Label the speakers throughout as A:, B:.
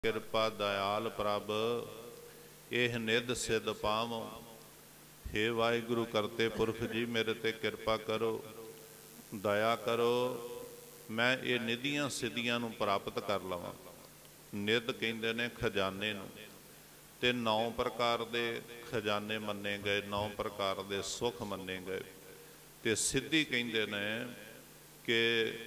A: किरपा दयाल प्रभ एह निध सिद्ध पावों। हे वाहिगुरु करते पुरख जी मेरे ते किरपा करो, दया करो, मैं ये निधियां सिद्धियां नूं प्राप्त कर लवां। निध कहंदे ने खजाने नूं, ते 9 प्रकार दे खजाने मन्ने गए, 9 प्रकार दे सुख मन्ने गए। ते सिद्धि कहंदे ने कि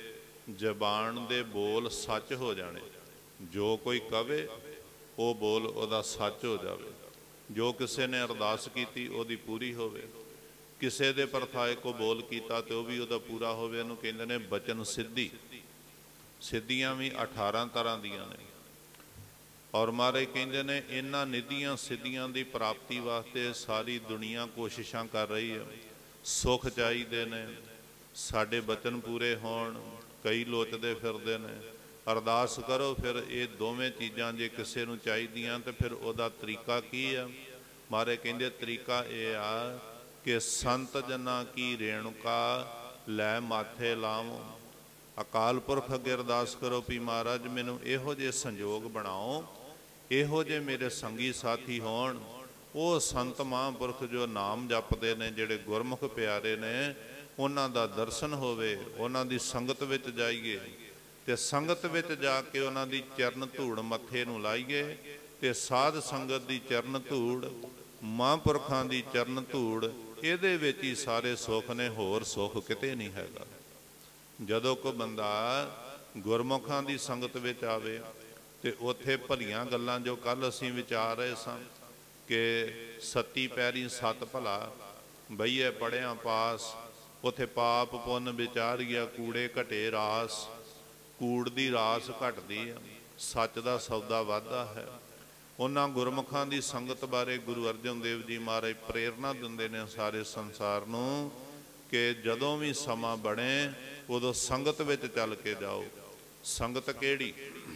A: जबान दे बोल सच हो जाने, जो कोई कवे वो बोल उहदा सच हो जावे, जो किसी ने अरदास की उहदी पूरी होवे, किसी दे परथाए को बोल कीता तो भी उहदा पूरा होवे। इहनूं कहंदे ने बचन सिद्धि। सिद्धियां भी 18 तरह दियां ने और महाराज कहंदे ने इन्हां निधियां सिद्धियां दी प्राप्ति वास्ते सारी दुनिया कोशिशां कर रही है। सुख चाहिए ने, साडे बचन पूरे होण, कई लोचदे फिरदे ने। अरदास करो फिर ये दोवें चीज़ां जे किसी नूं चाहीदियां तो फिर उहदा तरीका की है। महाराज कहंदे तरीका यह आ कि संत जना की रेणुका लै माथे लावो। अकाल पुरख अगे अरदास करो भी महाराज मैनूं इहो जे संजोग बनाओ, इहो जे मेरे संगी साथी होण, वो संत महापुरख जो नाम जपदे ने, जिहड़े गुरमुख प्यारे ने, उन्हां दा दर्शन होवे, उन्हां दी संगत विच जाइए ते संगत विच जाके उन्हां दी चरण धूड़ मत्थे नूं लाइए ते साध संगत दी चरण धूड़, महापुरखां दी चरण धूड़, इहदे विच ही सारे सुख ने, होर सुख किते नहीं हैगा। जदों कोई बंदा गुरमुखां दी संगत विच आवे ते उत्थे भलियां गल्लां जो कल असीं विचार रहे सां कि सत्ती पैरी सत भला, बईए पढ़िया पास, उत्थे पाप पुन विचारिया, कूड़े घटे रास। कूड़ दी रास घटदी है, सच दा सौदा वाधा है। उन्हां गुरमुखां दी संगत बारे गुरु अर्जन देव जी महाराज प्रेरणा दिंदे ने सारे संसार नूं कि जदों भी समा बने उदों संगत विच चल के जाओ। संगत किहड़ी?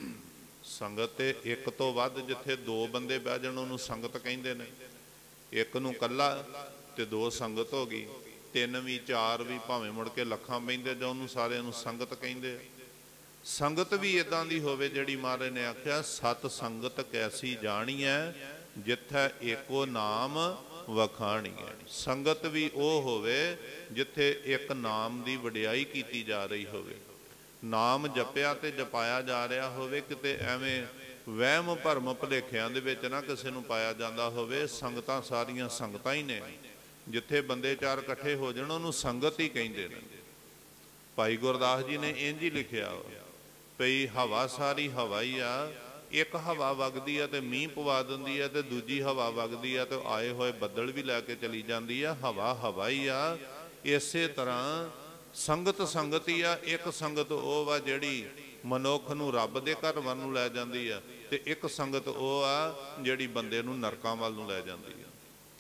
A: संगत एक तो वध जिथे 2 बंदे बह जाण उहनूं संगत कहिंदे ने। एक नूं कल्ला ते 2 संगत हो गई, 3 भी 4 भी भावें मुड़ के लखां बहिंदे जाओ, उहनूं सारिआं नूं संगत कहिंदे। संगत भी इदां दी होवे जिहड़ी महाराज ने आख्या सत संगत कैसी जानी है, जिथे एको नाम वखाणी है। संगत भी वो होवे जिथे एक नाम की वडियाई की जा रही होवे, नाम जपिया ते जपाया जा रहा होवे, किते एवें वहम भरम भुलेखियां दे विच ना किसी नूं पाया जांदा होवे। संगतां सारियां संगतां ही ने, जिथे बंदे 4 इकट्ठे हो जाण उहनूं संगत ही कहिंदे ने। भाई गुरदास जी ने इंज ही लिखिया पई हवा सारी हवा ही आ, एक हवा वगदी है तो मीह पवा दिंदी है, तो दूजी हवा वगदी है तो आए हुए बदल भी लैके चली जाती है। हवा हवा ही आ। इसे तरह संगत संगत ही आ। एक संगत वो वा जिहड़ी मनुख नूं रब दे घर वल नूं लै जांदी है, ते एक संगत वो आ जिहड़ी बंदे नूं नरकां वल नूं लै जांदी है।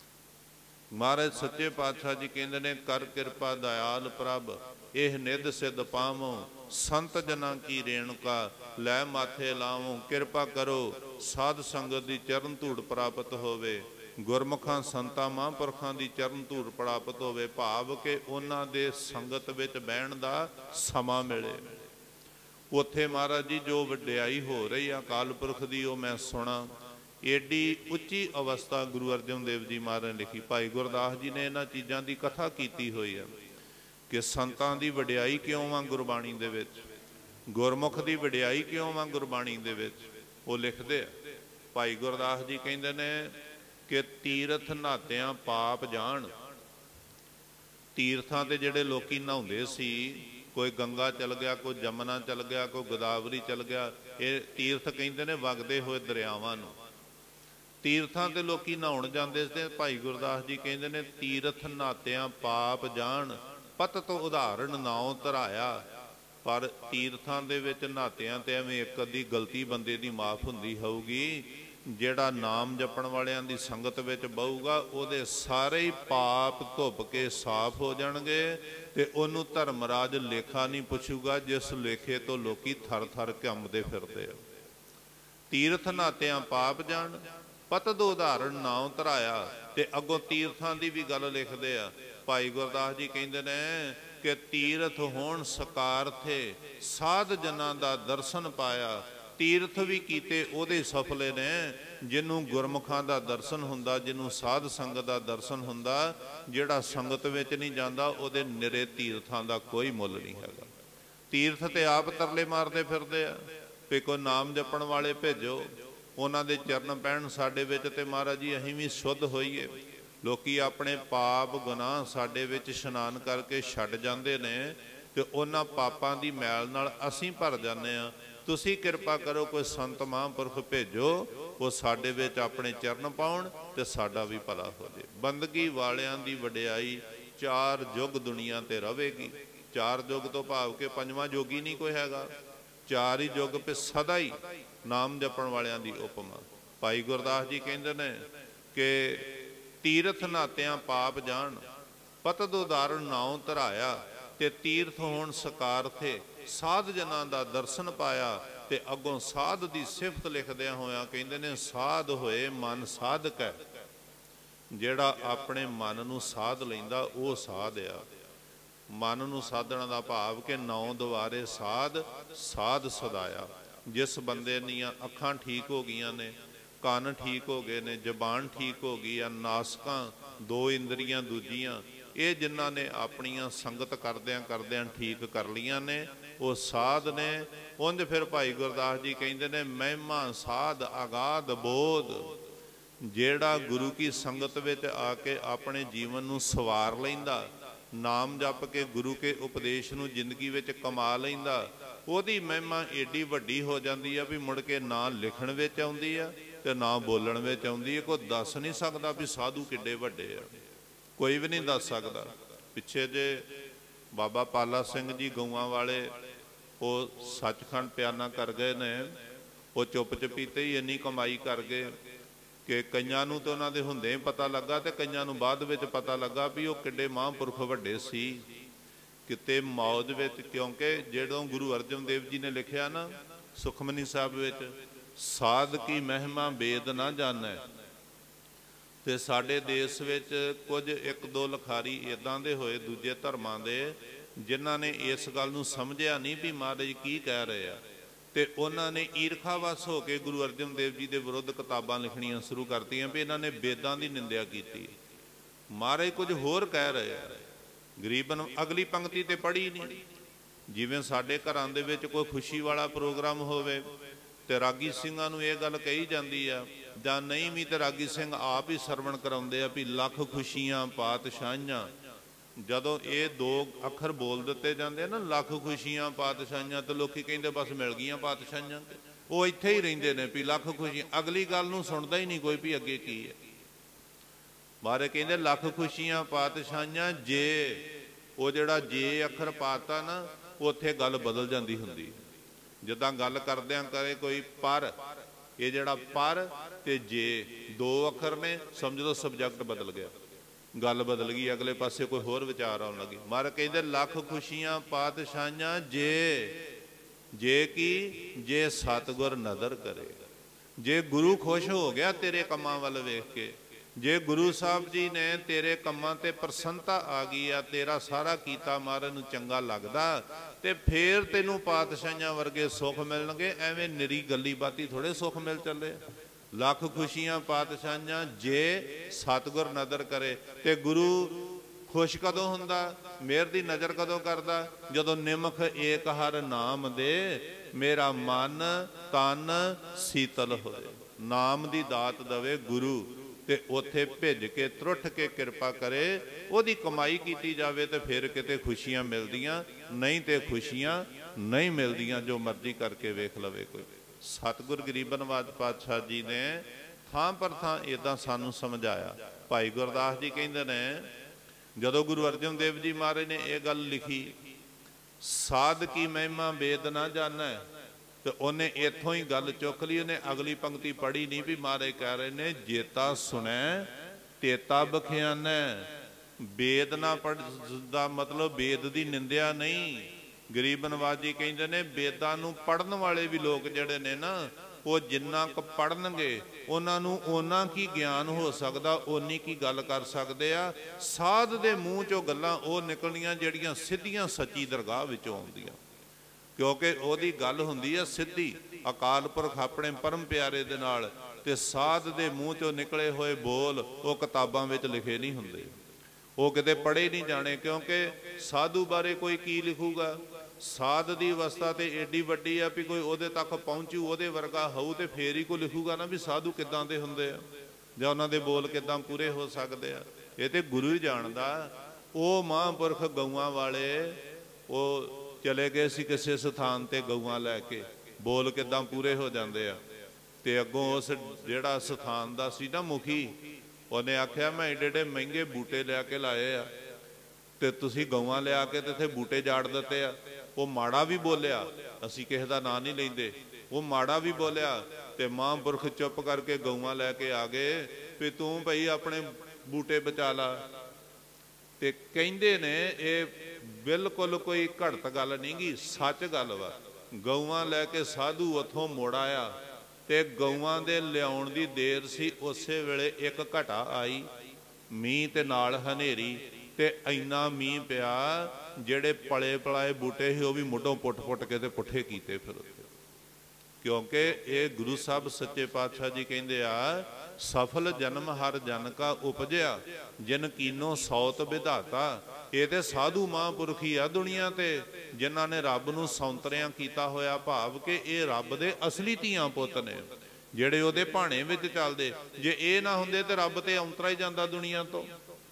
A: महाराज सच्चे पातशाह जी कहंदे ने कर किरपा दयाल प्रभ एह निध सिद्ध पावों। संत जना की रेणुका लै माथे लावों। किरपा करो साध संगत दी चरण धूड़ प्राप्त होवे, गुरमुखां संतां महापुरखां दी चरण धूड़ प्राप्त होवे, भाव के उन्हां दे संगत विच बहण दा समा मिले। उत्थे महाराज जी जो वडियाई हो रही है अकाल पुरख दी, वो मैं सुना। एडी उच्ची अवस्था गुरु अर्जन देव जी महाराज ने लिखी। भाई गुरदास जी ने इन्हां चीज़ां दी कथा कीती हुई है कि संतां दी वडियाई क्यों आ गुरबाणी दे विच, गुरमुख दी वडियाई क्यों आ गुरबाणी दे विच। वो लिखदे भाई गुरदास जी कहंदे ने कि तीरथ नहातियां पाप जाण। तीर्थां ते जिहड़े लोकी नहाउंदे सी, कोई गंगा चल गया, कोई जमुना चल गया, कोई गोदावरी चल गया, ये तीर्थ कहंदे ने वगदे होए दरियावां नूं। तीर्थां ते लोकी नहाउण जांदे ते भाई गुरदास जी कहंदे ने तीरथ नहातियां पाप जाण, पत तो उदाहरण नाओ धराया। पर तीर्थां दे विच नहातियां ते एवें एक अद्धी गलती बंदे दी माफ हुंदी होऊगी, जिहड़ा नाम जपण वालियां दी संगत विच बहूगा उहदे सारे ही पाप धुप के साफ हो जाणगे ते उहनूं धर्मराज लेखा नहीं पुछूगा, जिस लेखे तो लोकी थर थर कंबदे फिरदे। तीर्थ नहातियां पाप जाण, पत दो उदाहरण नाओ धराया। ते अगों तीर्थां दी भी गल लिखदे आ। भाई गुरदास जी कहंदे ने कि तीरथ होण सकार थे, साध जना दा दर्शन पाया, तीर्थ भी कीते ओदे सफले ने जिन्हों गुरमुखां दा दर्शन हुंदा, जिन्हों साध संगत दा दर्शन हुंदा। जिहड़ा संगत विच नहीं जांदा ओदे निरे तीर्थां दा कोई मुल नहीं हैगा। तीर्थ ते आप तरले मारदे फिरदे आ भी कोई नाम जपण वाले भेजो, उन्हां दे चरण पैण साडे विच ते महाराज जी अहीं भी शुद्ध होईए। लोकी अपने पाप गुनाह साडे विच इशनान करके छड्ड जांदे ने ते उन्हां पापां दी मैल नाल असीं भर जांदे आ। तुसी किरपा करो कोई संत महापुरख भेजो, वो साडे विच अपने चरण पाउण ते साडा भी भला हो जाए। बंदगी वालियां दी वडियाई 4 युग दुनिया ते रवेगी। 4 युग तो भाव के 5वां योगी नहीं कोई हैगा। 4 ही युग पे सदा ही नाम जपण वालियां दी उपमा। भाई गुरदास जी कहंदे ने कि तीरथ नात्यां पाप जान, पतद उदारण नाਉ धराया, ते तीर्थ होण सकार थे, साध जनां दा दर्शन पाया। ते अगों साध दी सिफत लिखदियां होया कहंदे ने साध होए मन साधक है। जिहड़ा अपने मन नूं साध लैंदा वो साध आ। मन नूं साधण दा भाव कि 9 दुआरे साध साध सदाया। जिस बंदे दीयां अखां ठीक हो गईयां ने, ਕੰਨ ठीक हो गए ने, जबान ठीक हो गई आ, नासकां 2 इंद्रियां दूजियां ये जिन्हां ने अपनियां संगत करदियां करदियां ठीक कर लियां ने वो साध ने। उंज फिर भाई गुरदास जी कहंदे ने महिमा साध आगाध बोध। जेड़ा गुरु की संगत विच आके अपने जीवन नूं सवार लैंदा, नाम जप के गुरु के उपदेश नूं जिंदगी विच कमा लैंदा, ओहदी महिमा एडी वड्डी हो जाती है भी मुड़ के ना लिखण विच आउंदी आ ते ना बोलण विच आउंदी है। कोई दस नहीं सकदा भी साधु किड्डे वड्डे आ, कोई भी नहीं दस सकदा। पिछे जे बाबा पाला सिंह जी गऊआं वाले वो सचखंड प्याना कर गए ने, वो चुप चपीते ही इन्नी कमाई कर गए कि कईयां नूं तो उन्हां दे हुंदे ही पता लगा ते कईयां नूं बाद विच पता लगा भी वो किड्डे महापुरख वड्डे सी किते मौज विच। क्योंकि जदों गुरु अर्जन देव जी ने लिखिया ना सुखमनी साहब विच साध की महिमा वेद ना जानै, ते साडे देश विच कुछ 1-2 लखारी इदां दे होए दूजे धर्मां दे जिन्हां ने इस गल नूं समझिया नहीं भी महाराज की कह रहे आ, ते उन्हां ने ईरखावश हो के गुरु अर्जन देव जी के विरुद्ध किताबां लिखणियां शुरू करतीआं भी इन्हां ने वेदां दी निंदिया कीती। महाराज कुछ होर कह रहे आ, गरीबन अगली पंक्ति ते पढ़ी नहीं। जिवें साडे घरां दे विच कोई खुशी वाला प्रोग्राम होवे ते रागी ਸਿੰਘਾਂ ਨੂੰ ਇਹ ਗੱਲ ਕਹੀ ਜਾਂਦੀ ਆ ਜਾਂ ਨਹੀਂ ਵੀ ਤੇ ਰਾਗੀ ਸਿੰਘ ਆਪ ਹੀ ਸਰਵਣ ਕਰਾਉਂਦੇ ਆ ਵੀ ਲੱਖ ਖੁਸ਼ੀਆਂ ਪਾਤਸ਼ਾਹੀਆਂ। ਜਦੋਂ ਇਹ 2 ਅੱਖਰ ਬੋਲ ਦਿੱਤੇ ਜਾਂਦੇ ਨਾ ਲੱਖ ਖੁਸ਼ੀਆਂ ਪਾਤਸ਼ਾਹੀਆਂ ਤੇ ਲੋਕੀ ਕਹਿੰਦੇ ਬਸ ਮਿਲ ਗਈਆਂ ਪਾਤਸ਼ਾਹੀਆਂ, ਉਹ ਇੱਥੇ ਹੀ ਰਹਿੰਦੇ ਨੇ ਵੀ ਲੱਖ ਖੁਸ਼ੀਆਂ। ਅਗਲੀ ਗੱਲ ਨੂੰ ਸੁਣਦਾ ਹੀ ਨਹੀਂ ਕੋਈ ਵੀ ਅੱਗੇ ਕੀ ਹੈ। ਬਾਰੇ ਕਹਿੰਦੇ ਲੱਖ ਖੁਸ਼ੀਆਂ ਪਾਤਸ਼ਾਹੀਆਂ ਜੇ ਉਹ ਜਿਹੜਾ ਜੇ ਅੱਖਰ ਪਾਤਾ ਨਾ ਉੱਥੇ ਗੱਲ ਬਦਲ ਜਾਂਦੀ ਹੁੰਦੀ। ਜਿੱਦਾਂ ਗੱਲ ਕਰਦਿਆਂ ਕਰੇ ਕੋਈ ਪਰ, ਇਹ ਜਿਹੜਾ ਪਰ ਤੇ ਜੇ 2 ਅੱਖਰ ਨੇ ਸਮਝ ਲਓ ਸਬਜੈਕਟ ਬਦਲ ਗਿਆ, ਗੱਲ ਬਦਲ ਗਈ, ਅਗਲੇ ਪਾਸੇ ਕੋਈ ਹੋਰ ਵਿਚਾਰ ਆਉਣ ਲੱਗੀ। ਮਹਾਰਾਜ ਕਹਿੰਦੇ ਲੱਖ ਖੁਸ਼ੀਆਂ ਪਾਤਸ਼ਾਹੀਆਂ ਜੇ ਕੀ ਜੇ ਸਤਿਗੁਰ ਨਦਰ ਕਰੇ। ਜੇ ਗੁਰੂ ਖੁਸ਼ ਹੋ ਗਿਆ ਤੇਰੇ ਕੰਮਾਂ ਵੱਲ ਵੇਖ ਕੇ, ਜੇ ਗੁਰੂ ਸਾਹਿਬ ਜੀ ਨੇ ਤੇਰੇ ਕੰਮਾਂ ਤੇ ਪ੍ਰਸੰਨਤਾ ਆ ਗਈ ਆ, ਤੇਰਾ ਸਾਰਾ ਕੀਤਾ ਮਹਾਰਾਜ ਨੂੰ ਚੰਗਾ ਲੱਗਦਾ, ਤੇ ਫੇਰ ਤੈਨੂੰ ਪਾਤਸ਼ਾਹੀਆਂ ਵਰਗੇ ਸੁੱਖ ਮਿਲਣਗੇ। ਐਵੇਂ ਨਿਰੀ ਗੱਲੀ ਬਾਤੀ ਥੋੜੇ ਸੁੱਖ ਮਿਲ ਚੱਲੇ। ਲੱਖ ਖੁਸ਼ੀਆਂ ਪਾਤਸ਼ਾਹੀਆਂ ਜੇ ਸਤਿਗੁਰ ਨਦਰ ਕਰੇ। ਤੇ ਗੁਰੂ ਖੁਸ਼ ਕਦੋਂ ਹੁੰਦਾ, ਮਿਹਰ ਦੀ ਨਜ਼ਰ ਕਦੋਂ ਕਰਦਾ, ਜਦੋਂ ਨਿਮਖ ਏਕ ਹਰ ਨਾਮ ਦੇ ਮੇਰਾ ਮਨ ਤਨ ਸੀਤਲ ਹੋਏ। ਨਾਮ ਦੀ ਦਾਤ ਦਵੇ ਗੁਰੂ ਤੇ ਉੱਥੇ ਭਿੱਜ ਕੇ ਤਰੁੱਠ ਕੇ ਕਿਰਪਾ ਕਰੇ, ਉਹਦੀ ਕਮਾਈ ਕੀਤੀ ਜਾਵੇ ਤੇ ਫਿਰ ਕਿਤੇ ਖੁਸ਼ੀਆਂ ਮਿਲਦੀਆਂ, ਨਹੀਂ ਤੇ ਖੁਸ਼ੀਆਂ ਨਹੀਂ ਮਿਲਦੀਆਂ। ਜੋ ਮਰਜ਼ੀ ਕਰਕੇ ਵੇਖ ਲਵੇ ਕੋਈ। ਸਤਿਗੁਰ ਗਰੀਬਨ ਨਵਾਜ ਪਾਤਸ਼ਾਹ ਜੀ ਨੇ ਥਾਂ ਪਰ ਥਾਂ ਇੱਦਾਂ ਸਾਨੂੰ ਸਮਝਾਇਆ। ਭਾਈ ਗੁਰਦਾਸ ਜੀ ਕਹਿੰਦੇ ਨੇ ਜਦੋਂ ਗੁਰੂ ਅਰਜਨ ਦੇਵ ਜੀ ਮਹਾਰਾਜ ਨੇ ਇਹ ਗੱਲ ਲਿਖੀ ਸਾਧ ਕੀ ਮਹਿਮਾ ਵੇਦ ਨਾ ਜਾਣੈ, ਤੇ ਉਹਨੇ ਇੱਥੋਂ ਹੀ ਗੱਲ ਚੁੱਕ ਲਈ। ਉਹਨੇ ਅਗਲੀ ਪੰਕਤੀ ਪੜ੍ਹੀ ਨਹੀਂ ਵੀ ਮਹਾਰਾਜ ਕਹਿ ਰਹੇ ਨੇ ਜੇਤਾ ਸੁਣੈ ਤੇਤਾ ਬਖਿਆਨੈ। ਵੇਦ ਨਾ ਪੜ੍ਹਦਾ ਮਤਲਬ ਵੇਦ ਦੀ ਨਿੰਦਿਆ ਨਹੀਂ। ਗਰੀਬ ਨਵਾਜ ਜੀ ਕਹਿੰਦੇ ਨੇ ਵੇਦਾਂ ਨੂੰ ਪੜ੍ਹਨ ਵਾਲੇ ਵੀ ਲੋਕ ਜਿਹੜੇ ਨੇ ਨਾ ਉਹ ਜਿੰਨਾ ਕੁ ਪੜ੍ਹਨਗੇ ਉਹਨਾਂ ਨੂੰ ਓਨਾ ਕੀ ਗਿਆਨ ਹੋ ਸਕਦਾ, ਓਨੀ ਕੀ ਗੱਲ ਕਰ ਸਕਦੇ ਆ। ਸਾਧ ਦੇ ਮੂੰਹ ਚੋਂ ਗੱਲਾਂ ਉਹ ਨਿਕਲਣੀਆਂ ਜਿਹੜੀਆਂ ਸਿੱਧੀਆਂ ਸੱਚੀ ਦਰਗਾਹ ਵਿੱਚੋਂ ਆਉਂਦੀਆਂ, ਕਿਉਂਕਿ ਉਹਦੀ ਗੱਲ ਹੁੰਦੀ ਆ ਸਿੱਧੀ। ਅਕਾਲ ਪੁਰਖ ਆਪਣੇ ਪਰਮ ਪਿਆਰੇ ਦੇ ਨਾਲ, ਤੇ ਸਾਧ ਦੇ ਮੂੰਹ ਚੋਂ ਨਿਕਲੇ ਹੋਏ ਬੋਲ ਉਹ ਕਿਤਾਬਾਂ ਵਿੱਚ ਲਿਖੇ ਨਹੀਂ ਹੁੰਦੇ, ਉਹ ਕਿਤੇ ਪੜ੍ਹੇ ਨਹੀਂ ਜਾਣੇ। ਕਿਉਂਕਿ ਸਾਧੂ ਬਾਰੇ ਕੋਈ ਕੀ ਲਿਖੂਗਾ? ਸਾਧ ਦੀ ਅਵਸਥਾ ਤੇ ਏਡੀ ਵੱਡੀ ਆ ਵੀ ਕੋਈ ਉਹਦੇ ਤੱਕ ਪਹੁੰਚੂ, ਉਹਦੇ ਵਰਗਾ ਹੋਊ ਤੇ ਫੇਰ ਹੀ ਕੋਈ ਲਿਖੂਗਾ ਨਾ ਵੀ ਸਾਧੂ ਕਿੱਦਾਂ ਦੇ ਹੁੰਦੇ ਆ ਜਾਂ ਉਹਨਾਂ ਦੇ ਬੋਲ ਕਿੱਦਾਂ ਪੂਰੇ ਹੋ ਸਕਦੇ ਆ। ਇਹ ਤੇ ਗੁਰੂ ਹੀ ਜਾਣਦਾ। ਉਹ ਮਹਾਂਪੁਰਖ ਗਊਆਂ ਵਾਲੇ ਉਹ ਚਲੇ ਗਏ ਸੀ ਕਿਸੇ ਸਥਾਨ ਤੇ ਗਊਆਂ ਲੈ ਕੇ, ਬੋਲ ਕਿੱਦਾਂ ਪੂਰੇ ਹੋ ਜਾਂਦੇ ਆ। ਤੇ ਅੱਗੋਂ ਉਸ ਜਿਹੜਾ ਸਥਾਨ ਦਾ ਸੀ ਨਾ ਮੁਖੀ, ਉਹਨੇ ਆਖਿਆ ਮੈਂ ਏਡੇ ਏਡੇ ਮਹਿੰਗੇ ਬੂਟੇ ਲਿਆ ਕੇ ਲਾਏ ਆ ਤੇ ਤੁਸੀਂ ਗਊਆਂ ਲਿਆ ਕੇ ਤੇ ਇੱਥੇ ਬੂਟੇ ਜਾੜ ਦਿੱਤੇ ਆ। ਉਹ ਮਾੜਾ ਵੀ ਬੋਲਿਆ, ਅਸੀਂ ਕਿਸੇ ਦਾ ਨਾਂ ਨਹੀਂ ਲੈਂਦੇ, ਉਹ ਮਾੜਾ ਵੀ ਬੋਲਿਆ ਤੇ ਮਹਾਂਪੁਰਖ ਚੁੱਪ ਕਰਕੇ ਗਊਆਂ ਲੈ ਕੇ ਆ ਗਏ ਵੀ ਤੂੰ ਭਾਈ ਆਪਣੇ ਬੂਟੇ ਬਚਾ ਲਾ। ਤੇ ਕਹਿੰਦੇ ਨੇ ਇਹ ਬਿਲਕੁਲ ਕੋਈ ਘੜਤ ਗੱਲ ਨਹੀਂ ਗੀ, ਸੱਚ ਗੱਲ ਵਾ। ਗਊਆਂ ਲੈ ਕੇ ਸਾਧੂ ਉੱਥੋਂ ਮੁੜ ਆਇਆ ਤੇ ਗਊਆਂ ਦੇ ਲਿਆਉਣ ਦੀ ਦੇਰ ਸੀ, ਉਸੇ ਵੇਲੇ ਇੱਕ ਘਟਾ ਆਈ, ਮੀਂਹ ਤੇ ਨਾਲ ਹਨੇਰੀ, ਤੇ ਇੰਨਾ ਮੀਂਹ ਪਿਆ ਜਿਹੜੇ ਪਲੇ ਪਲਾਏ ਬੂਟੇ ਸੀ ਉਹ ਵੀ ਮੁੱਢੋਂ ਪੁੱਟ ਕੇ ਤੇ ਪੁੱਠੇ ਕੀਤੇ ਫਿਰ ਉੱਥੇ। ਕਿਉਂਕਿ ਇਹ ਗੁਰੂ ਸਾਹਿਬ ਸੱਚੇ ਪਾਤਸ਼ਾਹ ਜੀ ਕਹਿੰਦੇ ਆ, ਸਫਲ ਜਨਮ ਹਰ ਜਨ ਕਾ ਉਪਜਿਆ, ਜਿਨ ਕੀਨੋ ਸੌਤ ਵਿਧਾਤਾ। ਇਹ ਤੇ ਸਾਧੂ ਮਹਾਂਪੁਰਖ ਹੀ ਆ ਦੁਨੀਆ ਤੇ, ਜਿਨ੍ਹਾਂ ਨੇ ਰੱਬ ਨੂੰ ਸੌਂਤਰਿਆਂ ਕੀਤਾ ਹੋਇਆ, ਭਾਵ ਕਿ ਇਹ ਰੱਬ ਦੇ ਅਸਲੀ ਧੀਆਂ ਪੁੱਤ ਨੇ ਜਿਹੜੇ ਉਹਦੇ ਭਾਣੇ ਵਿੱਚ ਚੱਲਦੇ। ਜੇ ਇਹ ਨਾ ਹੁੰਦੇ ਤੇ ਰੱਬ ਤੇ ਔਂਤਰਾ ਹੀ ਜਾਂਦਾ ਦੁਨੀਆ ਤੋਂ।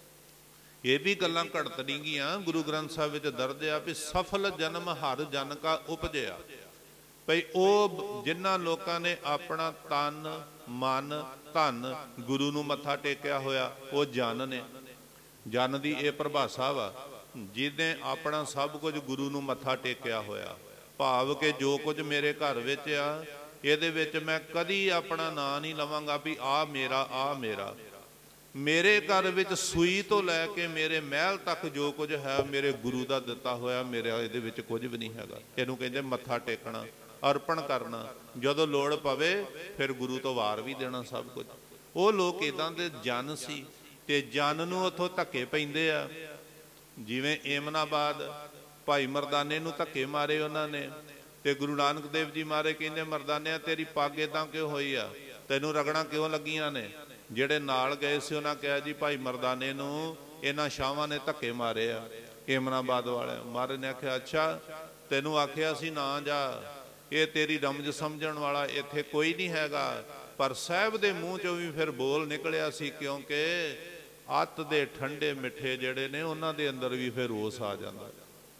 A: ਇਹ ਵੀ ਗੱਲਾਂ ਘੜਤ ਨਹੀਂ ਗੀਆਂ, ਗੁਰੂ ਗ੍ਰੰਥ ਸਾਹਿਬ ਵਿੱਚ ਦਰਜ ਆ ਵੀ ਸਫਲ ਜਨਮ ਹਰ ਜਨ ਕਾ ਉਪਜਿਆ। ਭਈ ਉਹ ਜਿਨ੍ਹਾਂ ਲੋਕਾਂ ਨੇ ਆਪਣਾ ਤਨ ਮਨ ਧਨ ਗੁਰੂ ਨੂੰ ਮੱਥਾ ਟੇਕਿਆ ਹੋਇਆ, ਉਹ ਜਨ ਨੇ। ਜਨ ਦੀ ਇਹ ਪਰਿਭਾਸ਼ਾ ਵਾ, ਜਿਹਨੇ ਆਪਣਾ ਸਭ ਕੁਝ ਗੁਰੂ ਨੂੰ ਮੱਥਾ ਟੇਕਿਆ ਹੋਇਆ, ਭਾਵ ਕਿ ਜੋ ਕੁਝ ਮੇਰੇ ਘਰ ਵਿੱਚ ਆ ਇਹਦੇ ਵਿੱਚ ਮੈਂ ਕਦੀ ਆਪਣਾ ਨਾਂ ਨਹੀਂ ਲਵਾਂਗਾ ਵੀ ਆ ਮੇਰਾ, ਆ ਮੇਰਾ। ਮੇਰੇ ਘਰ ਵਿੱਚ ਸੂਈ ਤੋਂ ਲੈ ਕੇ ਮੇਰੇ ਮਹਿਲ ਤੱਕ ਜੋ ਕੁਝ ਹੈ ਮੇਰੇ ਗੁਰੂ ਦਾ ਦਿੱਤਾ ਹੋਇਆ, ਮੇਰਾ ਇਹਦੇ ਵਿੱਚ ਕੁਝ ਵੀ ਨਹੀਂ ਹੈਗਾ। ਇਹਨੂੰ ਕਹਿੰਦੇ ਮੱਥਾ ਟੇਕਣਾ, ਅਰਪਣ ਕਰਨਾ। ਜਦੋਂ ਲੋੜ ਪਵੇ ਫਿਰ ਗੁਰੂ ਤੋਂ ਵਾਰ ਵੀ ਦੇਣਾ ਸਭ ਕੁਝ। ਉਹ ਲੋਕ ਇਦਾਂ ਦੇ ਜਨ ਸੀ ਤੇ ਜਨ ਨੂੰ ਉੱਥੋਂ ਧੱਕੇ ਪੈਂਦੇ ਆ। ਜਿਵੇਂ ਏਮਨਾਬਾਦ ਭਾਈ ਮਰਦਾਨੇ ਨੂੰ ਧੱਕੇ ਮਾਰੇ ਉਹਨਾਂ ਨੇ, ਤੇ ਗੁਰੂ ਨਾਨਕ ਦੇਵ ਜੀ ਮਾਰੇ, ਕਹਿੰਦੇ ਮਰਦਾਨਿਆ ਤੇਰੀ ਪੱਗ ਏਦਾਂ ਕਿਉਂ ਹੋਈ ਆ, ਤੈਨੂੰ ਰਗੜਾਂ ਕਿਉਂ ਲੱਗੀਆਂ ਨੇ? ਜਿਹੜੇ ਨਾਲ ਗਏ ਸੀ ਉਹਨਾਂ ਕਿਹਾ ਜੀ ਭਾਈ ਮਰਦਾਨੇ ਨੂੰ ਇਹਨਾਂ ਸ਼ਾਹਾਂ ਨੇ ਧੱਕੇ ਮਾਰੇ ਆ, ਏਮਨਾਬਾਦ ਵਾਲੇ। ਮਹਾਰਾਜ ਨੇ ਆਖਿਆ ਅੱਛਾ, ਤੈਨੂੰ ਆਖਿਆ ਸੀ ਨਾ ਜਾ, ਇਹ ਤੇਰੀ ਰਮਜ ਸਮਝਣ ਵਾਲਾ ਇੱਥੇ ਕੋਈ ਨਹੀਂ ਹੈਗਾ। ਪਰ ਸਾਹਿਬ ਦੇ ਮੂੰਹ ਚੋਂ ਵੀ ਫਿਰ ਬੋਲ ਨਿਕਲਿਆ ਸੀ, ਕਿਉਂਕਿ ਅੱਤ ਦੇ ਠੰਡੇ ਮਿੱਠੇ ਜਿਹੜੇ ਨੇ ਉਹਨਾਂ ਦੇ ਅੰਦਰ ਵੀ ਫਿਰ ਰੋਸ ਆ ਜਾਂਦਾ,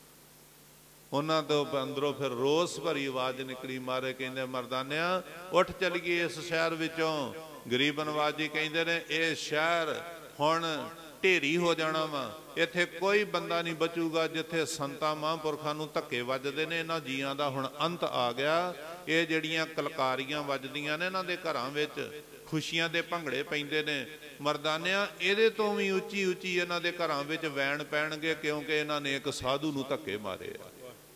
A: ਉਹਨਾਂ ਤੋਂ ਅੰਦਰੋਂ ਫਿਰ ਰੋਸ ਭਰੀ ਆਵਾਜ਼ ਨਿਕਲੀ। ਮਾਰੇ ਕਹਿੰਦੇ ਮਰਦਾਨਿਆ ਉੱਠ ਚੱਲੀਏ ਇਸ ਸ਼ਹਿਰ ਵਿੱਚੋਂ। ਗਰੀਬ ਨਵਾਜ ਜੀ ਕਹਿੰਦੇ ਨੇ ਇਹ ਸ਼ਹਿਰ ਹੁਣ ਢੇਰੀ ਹੋ ਜਾਣਾ ਵਾ, ਇੱਥੇ ਕੋਈ ਬੰਦਾ ਨਹੀਂ ਬਚੂਗਾ ਜਿੱਥੇ ਸੰਤਾਂ ਮਹਾਂਪੁਰਖਾਂ ਨੂੰ ਧੱਕੇ ਵੱਜਦੇ ਨੇ। ਇਹਨਾਂ ਜੀਆਂ ਦਾ ਹੁਣ ਅੰਤ ਆ ਗਿਆ। ਇਹ ਜਿਹੜੀਆਂ ਕਲਕਾਰੀਆਂ ਵੱਜਦੀਆਂ ਨੇ ਇਹਨਾਂ ਦੇ ਘਰਾਂ ਵਿੱਚ, ਖੁਸ਼ੀਆਂ ਦੇ ਭੰਗੜੇ ਪੈਂਦੇ ਨੇ, ਮਰਦਾਨਿਆਂ ਇਹਦੇ ਤੋਂ ਵੀ ਉੱਚੀ ਉੱਚੀ ਇਹਨਾਂ ਦੇ ਘਰਾਂ ਵਿੱਚ ਵੈਣ ਪੈਣਗੇ, ਕਿਉਂਕਿ ਇਹਨਾਂ ਨੇ ਇੱਕ ਸਾਧੂ ਨੂੰ ਧੱਕੇ ਮਾਰੇ ਆ।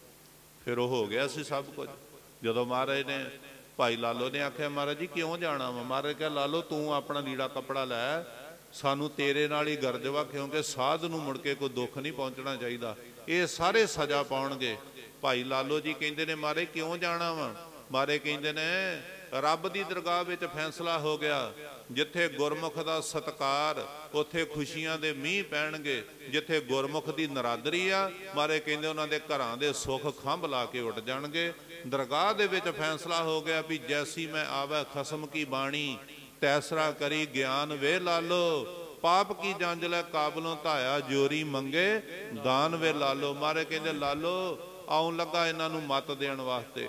A: ਫਿਰ ਉਹ ਹੋ ਗਿਆ ਸੀ ਸਭ ਕੁਝ। ਜਦੋਂ ਮਹਾਰਾਜ ਨੇ ਭਾਈ ਲਾਲੋ ਨੇ ਆਖਿਆ ਮਹਾਰਾਜ ਜੀ ਕਿਉਂ ਜਾਣਾ ਵਾ? ਮਹਾਰਾਜ ਕਿਹਾ ਲਾਲੋ ਤੂੰ ਆਪਣਾ ਲੀੜਾ ਕੱਪੜਾ ਲੈ, ਸਾਨੂੰ ਤੇਰੇ ਨਾਲ ਹੀ ਗਰਜ ਵਾ, ਕਿਉਂਕਿ ਸਾਧ ਨੂੰ ਮੁੜ ਕੇ ਕੋਈ ਦੁੱਖ ਨਹੀਂ ਪਹੁੰਚਣਾ ਚਾਹੀਦਾ, ਇਹ ਸਾਰੇ ਸਜ਼ਾ ਪਾਉਣਗੇ। ਭਾਈ ਲਾਲੋ ਜੀ ਕਹਿੰਦੇ ਨੇ ਮਹਾਰਾਜ ਕਿਉਂ ਜਾਣਾ ਵਾ? ਮਹਾਰਾਜ ਕਹਿੰਦੇ ਨੇ ਰੱਬ ਦੀ ਦਰਗਾਹ ਵਿੱਚ ਫੈਸਲਾ ਹੋ ਗਿਆ, ਜਿੱਥੇ ਗੁਰਮੁਖ ਦਾ ਸਤਿਕਾਰ ਉੱਥੇ ਖੁਸ਼ੀਆਂ ਦੇ ਮੀਂਹ ਪੈਣਗੇ, ਜਿੱਥੇ ਗੁਰਮੁਖ ਦੀ ਨਰਾਦਰੀ ਆ ਮਹਾਰਾਜ ਕਹਿੰਦੇ ਉਹਨਾਂ ਦੇ ਘਰਾਂ ਦੇ ਸੁੱਖ ਖੰਭ ਲਾ ਕੇ ਉੱਡ ਜਾਣਗੇ। ਦਰਗਾਹ ਦੇ ਵਿੱਚ ਫੈਸਲਾ ਹੋ ਗਿਆ ਵੀ ਜੈਸੀ ਮੈਂ ਆਵੈ ਖਸਮ ਕੀ ਬਾਣੀ, ਤੈਸਰਾ ਕਰੀ ਗਿਆਨ ਵੇ ਲਾਲੋ, ਪਾਪ ਕੀ ਜੰਜ ਲੈ ਕਾਬਲੋਂ ਧਾਇਆ, ਜੋਰੀ ਮੰਗੇ ਦਾਨ ਵੇ ਲਾਲੋ। ਮਹਾਰਾਜ ਕਹਿੰਦੇ ਲਾਲੋ ਆਉਣ ਲੱਗਾ ਇਹਨਾਂ ਨੂੰ ਮੱਤ ਦੇਣ ਵਾਸਤੇ।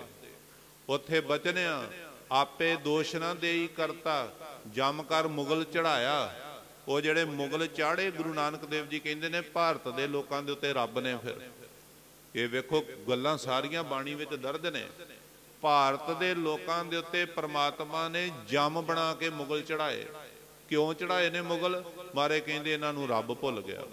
A: ਉੱਥੇ ਬਚਨਿਆ ਆਪੇ ਦੋਸ਼ ਨਾ ਦੇਈ ਕਰਤਾ, ਜਮ ਕਰ ਮੁਗਲ ਚੜਾਇਆ। ਉਹ ਜਿਹੜੇ ਮੁਗਲ ਚਾੜੇ ਗੁਰੂ ਨਾਨਕ ਦੇਵ ਜੀ ਕਹਿੰਦੇ ਨੇ ਭਾਰਤ ਦੇ ਲੋਕਾਂ ਦੇ ਉੱਤੇ ਰੱਬ ਨੇ ਫਿਰ ਇਹ ਵੇਖੋ ਗੱਲਾਂ ਸਾਰੀਆਂ ਬਾਣੀ ਵਿੱਚ ਦਰਜ ਨੇ। ਭਾਰਤ ਦੇ ਲੋਕਾਂ ਦੇ ਉੱਤੇ ਪ੍ਰਮਾਤਮਾ ਨੇ ਜਮ ਬਣਾ ਕੇ ਮੁਗਲ ਚੜਾਏ। ਕਿਉਂ ਚੜਾਏ ਨੇ ਮੁਗਲ? ਮਾਰੇ ਕਹਿੰਦੇ ਇਹਨਾਂ ਨੂੰ ਰੱਬ ਭੁੱਲ ਗਿਆ।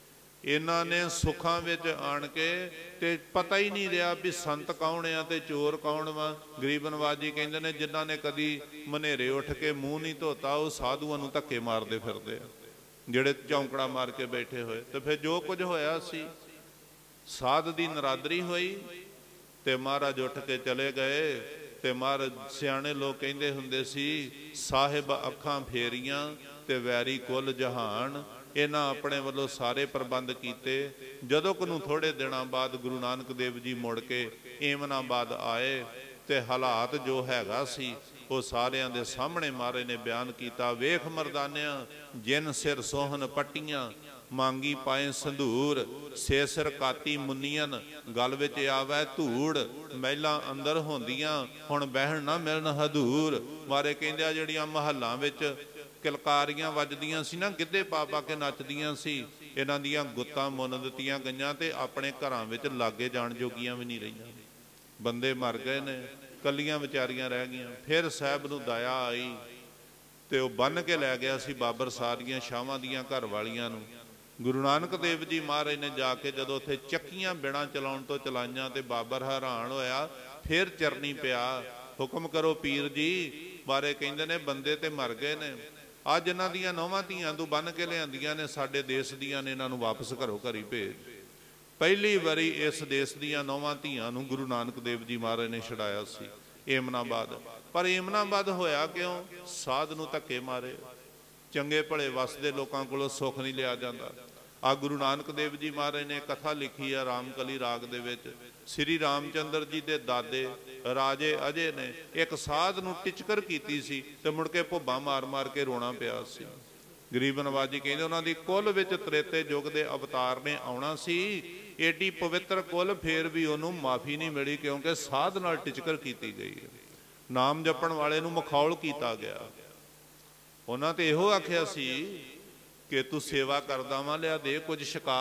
A: ਇਹਨਾਂ ਨੇ ਸੁੱਖਾਂ ਵਿੱਚ ਆਣ ਕੇ ਤੇ ਪਤਾ ਹੀ ਨਹੀਂ ਰਿਹਾ ਵੀ ਸੰਤ ਕੌਣ ਆ ਤੇ ਚੋਰ ਕੌਣ ਵਾ। ਗਰੀਬ ਨਵਾਜ ਜੀ ਕਹਿੰਦੇ ਨੇ ਜਿਨ੍ਹਾਂ ਨੇ ਕਦੀ ਮਨੇਰੇ ਉੱਠ ਕੇ ਮੂੰਹ ਨਹੀਂ ਧੋਤਾ ਉਹ ਸਾਧੂਆਂ ਨੂੰ ਧੱਕੇ ਮਾਰਦੇ ਫਿਰਦੇ ਆ, ਜਿਹੜੇ ਚੌਂਕੜਾ ਮਾਰ ਕੇ ਬੈਠੇ ਹੋਏ। ਤੇ ਫਿਰ ਜੋ ਕੁਝ ਹੋਇਆ ਸੀ, ਸਾਧ ਦੀ ਨਰਾਦਰੀ ਹੋਈ ਤੇ ਮਹਾਰਾਜ ਉੱਠ ਕੇ ਚਲੇ ਗਏ ਤੇ महाराज सियाणे लोग कहते हुंदे सी साहिब अखां फेरियां ते वैरी कुल जहान। इन्हां अपने वालों सारे प्रबंध कीते। जदों को थोड़े दिनों बाद गुरु नानक देव जी मुड़ के एमनाबाद आए ते हालात जो हैगा सी वो सारियां दे सामने महाराज ने बयान किया। वेख मरदानिया जिन सिर सोहन पट्टियां मांगी पाए संधूर से सिर काती मुनियन गल विच आवे धूड़ महिला अंदर होंदियां हुण बहन ना मिलन हदूर। मारे कहंदे आ जिहड़ियां महल्लां विच किलकारियां वजदियां सी ना गिद्धे पा पा के नचदियां सी इन्हां दियां गुत्तां मुन दित्तियां गईयां ते अपने घरां विच लागे जाण जोगियां भी नहीं रहीआं। बंदे मर गए ने कलियां विचारियां रह गईयां। फिर साहब नूं दया आई ते वो बन के लै गया सी बाबर सारियां शावां दियां घर वालियां नूं। गुरु नानक देव जी महाराज ने जाके जदों उत्थे चक्कियां बिना चलाउण तो चलाइयां ते बाबर हैरान होया। फिर चरनी पिया हुक्म करो पीर जी। बारे कहंदे ने बंदे ते मर गए ने अज इन्हां दियां नौवां धीआं तूं बन के लिआंदियां ने साडे देश दियां ने इन्हां नूं वापस घरों घरी भेज। पहली वारी इस देश दियां नौवां धीआं नूं गुरु नानक देव जी महाराज ने छड़ाया सी एमनाबाद। पर एमनाबाद होया क्यों? साध नूं धक्के मारे। चंगे भले वसदे लोकां कोलों सुख नहीं लिया जाता। आ गुरु नानक देव जी महाराज ने कथा लिखी है रामकली राग दे विच। श्री रामचंद्र जी दे दादे राजे अजय ने एक साध नूं टिचकर कीती सी ते मुड़ के भुब्बा मार मार के रोना पिया सी। गरीब नवाज जी कहंदे उन्हां दी कुल विच त्रेते युग दे अवतार ने आउणा सी। एडी पवित्र कुल फिर भी उन्होंने माफ़ी नहीं मिली क्योंकि साध नाल टिचकर की गई है। नाम जपण वाले नूं मखौल किया गया। उन्हां ते इहो आखिया सी कि तू सेवा करदा वां लिया दे कुछ छका।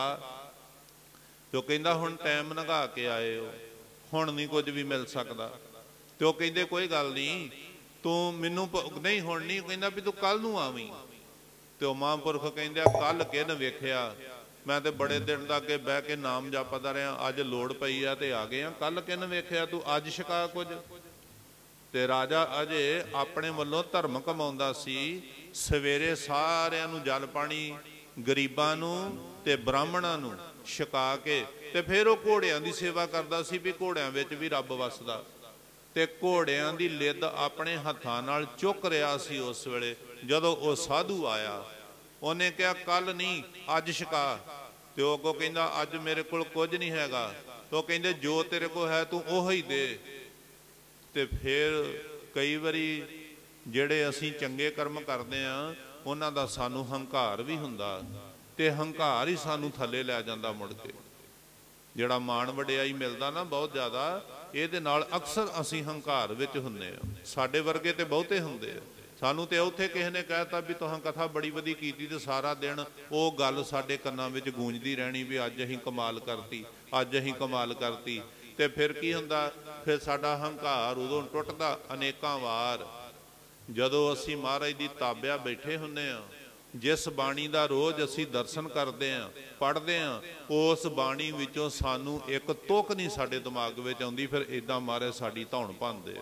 A: तो कहंदा हुण टाइम लंघा के आए हो हुण नहीं कुछ भी मिल सकता। तो कहंदे कोई गल नहीं तू मैनू नहीं हुण नहीं कहंदा भी तू कल नूं आवीं। तो महापुरख कहंदे कल किन वेखिया मैं तो बड़े दिन तक अगे बह के नाम जपदा रहा अज लोड़ पई आ ते आ गए आ। कल किन वेखिया तू अज छका कुछ। ते राजा अजे अपने वल्लों धर्म कमाउंदा सी। सवेरे सारियां नूं जल पानी गरीबां नूं ते ब्राह्मणां नूं छका के ते फिर वो घोड़ियां दी सेवा करदा सी भी घोड़ियां विच भी रब वसदा। ते घोड़ियां दी लिद अपने हत्थां नाल चुक रहा सी। उस वेले जदों वो साधु आया उन्हें कहा कल नहीं अज छका। ते वो अगों कहंदा अज मेरे कोल कुछ नहीं हैगा। तो कहंदे जो तेरे को है तू ओह ही दे। ते फिर कई बारी ਜਿਹੜੇ ਅਸੀਂ ਚੰਗੇ ਕਰਮ ਕਰਦੇ ਆ ਉਹਨਾਂ ਦਾ ਸਾਨੂੰ ਹੰਕਾਰ ਵੀ ਹੁੰਦਾ ਤੇ ਹੰਕਾਰ ਹੀ ਸਾਨੂੰ ਥੱਲੇ ਲੈ ਜਾਂਦਾ ਮੁੜ ਕੇ। ਜਿਹੜਾ ਮਾਣ ਵਡਿਆਈ ਮਿਲਦਾ ਨਾ ਬਹੁਤ ਜ਼ਿਆਦਾ ਇਹਦੇ ਨਾਲ ਅਕਸਰ ਅਸੀਂ ਹੰਕਾਰ ਵਿੱਚ ਹੁੰਦੇ ਆ। ਸਾਡੇ ਵਰਗੇ ਤੇ ਬਹੁਤੇ ਹੁੰਦੇ ਆ। ਸਾਨੂੰ ਤੇ ਉੱਥੇ ਕਿਸੇ ਨੇ ਕਹਿਤਾ ਵੀ ਤੁਹਾਂ ਕਥਾ ਬੜੀ ਵਧੀ ਕੀਤੀ ਤੇ ਸਾਰਾ ਦਿਨ ਉਹ ਗੱਲ ਸਾਡੇ ਕੰਨਾਂ ਵਿੱਚ ਗੂੰਜਦੀ ਰਹਿਣੀ ਵੀ ਅੱਜ ਅਸੀਂ ਕਮਾਲ ਕਰਤੀ ਅੱਜ ਅਸੀਂ ਕਮਾਲ ਕਰਤੀ। ਤੇ ਫਿਰ ਕੀ ਹੁੰਦਾ ਫਿਰ ਸਾਡਾ ਹੰਕਾਰ ਉਦੋਂ ਟੁੱਟਦਾ ਅਨੇਕਾਂ ਵਾਰ ਜਦੋਂ ਅਸੀਂ ਮਹਾਰਾਜ ਦੀ ਤਾਬਿਆ ਬੈਠੇ ਹੁੰਦੇ ਆ। जिस बाणी का रोज़ असी दर्शन करते हैं पढ़ते हैं उस बाणी विचों सानू एक तुक नहीं साडे दिमाग विच आउंदी। फिर इदां मारे साडी धौण भंनदे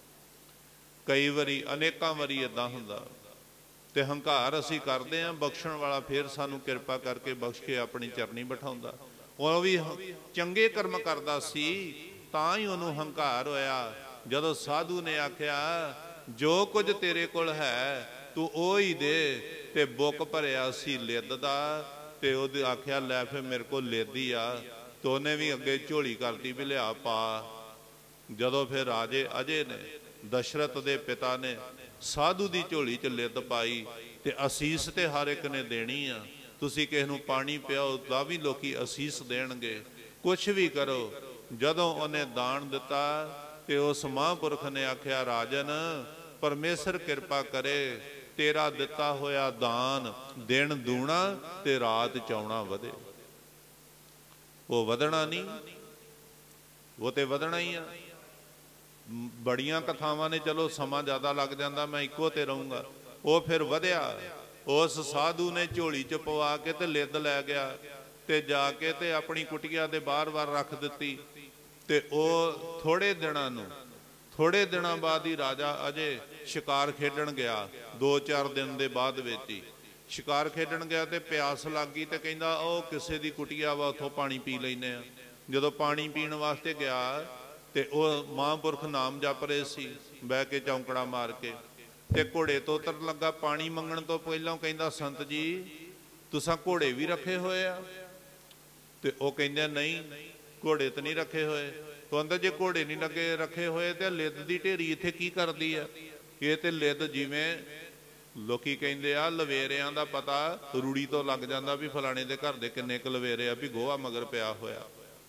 A: कई वारी अनेकां वारी इदां हुंदा ते हंकार असी करते हैं। बख्शण वाला फिर सानू किरपा करके बख्श के अपनी चरनी बिठाउंदा। वो भी चंगे कर्म करदा सी तां ही उहनूं हंकार होया। जदों साधु ने आख्या जो कुछ तेरे कोल है तू ओ ही दे ते बुक भरिया सी लिद दा ते ओहदे आख्या लै फिर मेरे को लिद ही आ। तो उन्हें भी अगे झोली करती भी लिया पा। जदों फिर राजे अजय ने दशरथ दे पिता ने साधु दी झोली च लिद पाई ते असीस ते हर एक ने देनी आ। तुसी किस नूं पानी पियाओ तां भी लोकी असीस देणगे। कुछ भी करो। जदों उन्हें दान दिता ते उस महापुरख ने आख्या राजन परमेश्वर कृपा करे तेरा दिता होया दान दिन दूना ते रात चौना वधे। वो वधना नहीं वो ते वधना ही आ। बड़ियां कथावां ने चलो समा ज़्यादा लग जाता मैं इक्को ते रहूँगा। वो फिर वधिया उस साधु ने झोली च पवा के ते लिद लै गया ते जाके ते अपनी कुटिया दे बार बार रख दिती। ते ओ थोड़े दिनों बाद ही राजा अजय शिकार खेडन गया। 2-4 दिन दे बाद विच ही शिकार खेडन गया ते प्यास लग गई ते कहंदा ओ किसे दी कुटिया वा उथों पानी पी लैने आ। जदों पानी पीण वास्ते गया ਤੇ ਉਹ ਮਹਾਂਪੁਰਖ ਨਾਮ ਜਪ ਰਹੇ ਸੀ ਬਹਿ ਕੇ ਚੌਂਕੜਾ ਮਾਰ ਕੇ। ਤੇ ਘੋੜੇ ਤੋਂ ਉਤਰਨ ਲੱਗਾ, ਪਾਣੀ ਮੰਗਣ ਤੋਂ ਪਹਿਲਾਂ ਕਹਿੰਦਾ ਸੰਤ ਜੀ ਤੁਸਾਂ ਘੋੜੇ ਵੀ ਰੱਖੇ ਹੋਏ ਆ? ਤੇ ਉਹ ਕਹਿੰਦੇ ਨਹੀਂ ਘੋੜੇ ਤਾਂ ਨਹੀਂ ਰੱਖੇ ਹੋਏ। ਤੋ ਕਹਿੰਦਾ ਜੇ ਘੋੜੇ ਨਹੀਂ ਲੱਗੇ ਰੱਖੇ ਹੋਏ ਤੇ ਲਿੱਦ ਦੀ ਢੇਰੀ ਇੱਥੇ ਕੀ ਕਰਦੀ ਆ? ਇਹ ਤੇ ਲਿੱਦ ਜਿਵੇਂ ਲੋਕੀ ਕਹਿੰਦੇ ਆ ਲਵੇਰਿਆਂ ਦਾ ਪਤਾ ਰੂੜੀ ਤੋਂ ਲੱਗ ਜਾਂਦਾ ਵੀ ਫਲਾਣੇ ਦੇ ਘਰ ਦੇ ਕਿੰਨੇ ਕੁ ਲਵੇਰੇ ਆ, ਵੀ ਗੋਹਾ ਮਗਰ ਪਿਆ ਹੋਇਆ।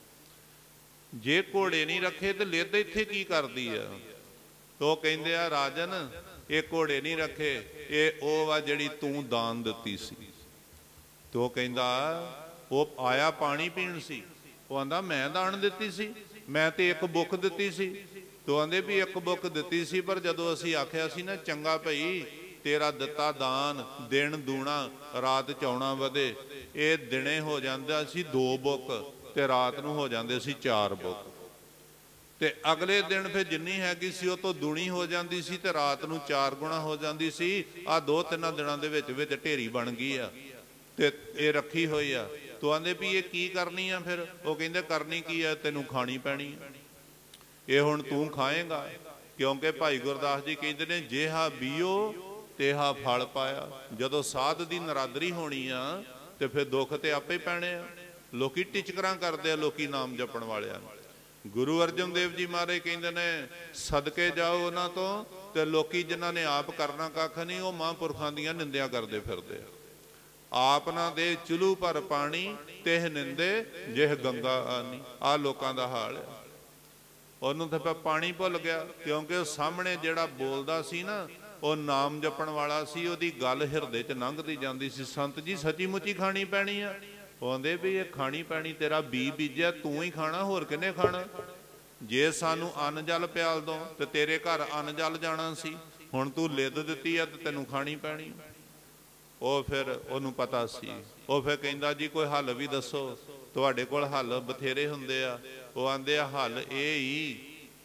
A: ਜੇ ਘੋੜੇ ਨਹੀਂ ਰੱਖੇ ਤੇ ਲਿੱਦ ਇੱਥੇ ਕੀ ਕਰਦੀ ਆ? ਤੋ ਕਹਿੰਦੇ ਆ ਰਾਜਨ ਇਹ ਘੋੜੇ ਨਹੀਂ ਰੱਖੇ, ਇਹ ਉਹ ਵਾ ਜਿਹੜੀ ਤੂੰ ਦਾਨ ਦਿੱਤੀ ਸੀ। ਤੇ ਉਹ ਕਹਿੰਦਾ ਉਹ ਆਇਆ ਪਾਣੀ ਪੀਣ ਸੀ, ਉਹ ਆਂਦਾ ਮੈਂ ਦਾਨ ਦਿੱਤੀ ਸੀ, ਮੈਂ ਤੇ ਇੱਕ ਬੁੱਕ ਦਿੱਤੀ ਸੀ। ਤੋ ਆਂਦੇ ਵੀ ਇੱਕ ਬੁੱਕ ਦਿੱਤੀ ਸੀ, ਪਰ ਜਦੋਂ ਅਸੀਂ ਆਖਿਆ ਸੀ ਨਾ ਚੰਗਾ ਭਈ ਤੇਰਾ ਦਿੱਤਾ ਦਾਨ ਦਿਨ ਦੂਣਾ ਰਾਤ ਚੌਣਾ ਵਧੇ, ਇਹ ਦਿਨੇ ਹੋ ਜਾਂਦਾ ਸੀ 2 ਬੁੱਕ ਤੇ ਰਾਤ ਨੂੰ ਹੋ ਜਾਂਦੇ ਸੀ 4 ਬੁੱਕ। ਤੇ ਅਗਲੇ ਦਿਨ ਫਿਰ ਜਿੰਨੀ ਹੈਗੀ ਸੀ ਉਹ ਤੋਂ ਦੁਣੀ ਹੋ ਜਾਂਦੀ ਸੀ ਤੇ ਰਾਤ ਨੂੰ 4 ਗੁਣਾ ਹੋ ਜਾਂਦੀ ਸੀ। ਆ 2-3 ਦਿਨਾਂ ਦੇ ਵਿੱਚ ਢੇਰੀ ਬਣ ਗਈ ਆ ਤੇ ਇਹ ਰੱਖੀ ਹੋਈ ਆ। ਤੋ ਆਂਦੇ ਵੀ ਇਹ ਕੀ ਕਰਨੀ ਆ? ਫਿਰ ਉਹ ਕਹਿੰਦੇ ਕਰਨੀ ਕੀ ਆ, ਤੈਨੂੰ ਖਾਣੀ ਪੈਣੀ ਆ, ਇਹ ਹੁਣ ਤੂੰ ਖਾਏਗਾ। ਕਿਉਂਕਿ ਭਾਈ ਗੁਰਦਾਸ ਜੀ ਕਹਿੰਦੇ ਨੇ ਜਿਹਾ ਬੀਓ ਤੇਹਾ ਫਲ ਪਾਇਆ। ਜਦੋਂ ਸਾਧ ਦੀ ਨਰਾਦਰੀ ਹੋਣੀ ਆ ਤੇ ਫਿਰ ਦੁੱਖ ਤੇ ਆਪੇ ਪੈਣੇ ਆ। ਲੋਕੀ ਟਿਚਕਰਾਂ ਕਰਦੇ ਆ ਲੋਕੀ ਨਾਮ ਜਪਣ ਵਾਲਿਆਂ ਨੂੰ। ਗੁਰੂ ਅਰਜਨ ਦੇਵ ਜੀ ਮਹਾਰਾਜ ਕਹਿੰਦੇ ਨੇ ਸਦਕੇ ਜਾਓ ਉਹਨਾਂ ਤੋਂ, ਤੇ ਲੋਕੀ ਜਿਨ੍ਹਾਂ ਨੇ ਆਪ ਕਰਨਾ ਕੱਖ ਨਹੀਂ ਉਹ ਮਹਾਂਪੁਰਖਾਂ ਦੀਆਂ ਨਿੰਦਿਆ ਕਰਦੇ ਫਿਰਦੇ ਆ। ਆਪ ਨਾ ਦੇ ਚੁਲੂ ਭਰ ਪਾਣੀ ਤਿਹ ਨਿੰਦੇ ਜਿਹ ਗੰਗਾ ਆਨੀ। ਆ ਲੋਕਾਂ ਦਾ ਹਾਲ ਹੈ। ਉਹਨੂੰ ਤਾਂ ਪਾਣੀ ਭੁੱਲ ਗਿਆ, ਕਿਉਂਕਿ ਉਹ ਸਾਹਮਣੇ ਜਿਹੜਾ ਬੋਲਦਾ ਸੀ ਨਾ ਉਹ ਨਾਮ ਜਪਣ ਵਾਲਾ ਸੀ, ਉਹਦੀ ਗੱਲ ਹਿਰਦੇ 'ਚ ਲੰਘਦੀ ਜਾਂਦੀ ਸੀ। ਸੰਤ ਜੀ ਸੱਚੀ ਮੁੱਚੀ ਖਾਣੀ ਪੈਣੀ ਆ? ਆਉਂਦੇ ਵੀ ਇਹ ਖਾਣੀ ਪੈਣੀ, ਤੇਰਾ ਬੀ ਬੀਜਿਆ ਤੂੰ ਹੀ ਖਾਣਾ, ਹੋਰ ਕਿਹਨੇ ਖਾਣਾ? ਜੇ ਸਾਨੂੰ ਅੰਨ ਜਲ ਪਿਆਲ ਦੋ ਤੇ ਤੇਰੇ ਘਰ ਅੰਨ ਜਲ ਜਾਣਾ ਸੀ, ਹੁਣ ਤੂੰ ਲਿੱਦ ਦਿੱਤੀ ਆ ਤੇ ਤੈਨੂੰ ਖਾਣੀ ਪੈਣੀ। ਉਹ ਫਿਰ ਉਹਨੂੰ ਪਤਾ ਸੀ। ਉਹ ਫਿਰ ਕਹਿੰਦਾ ਜੀ ਕੋਈ ਹੱਲ ਵੀ ਦੱਸੋ, ਤੁਹਾਡੇ ਕੋਲ ਹੱਲ ਬਥੇਰੇ ਹੁੰਦੇ ਆ। ਉਹ ਆਂਦੇ ਆ ਹੱਲ ਇਹ ਹੀ,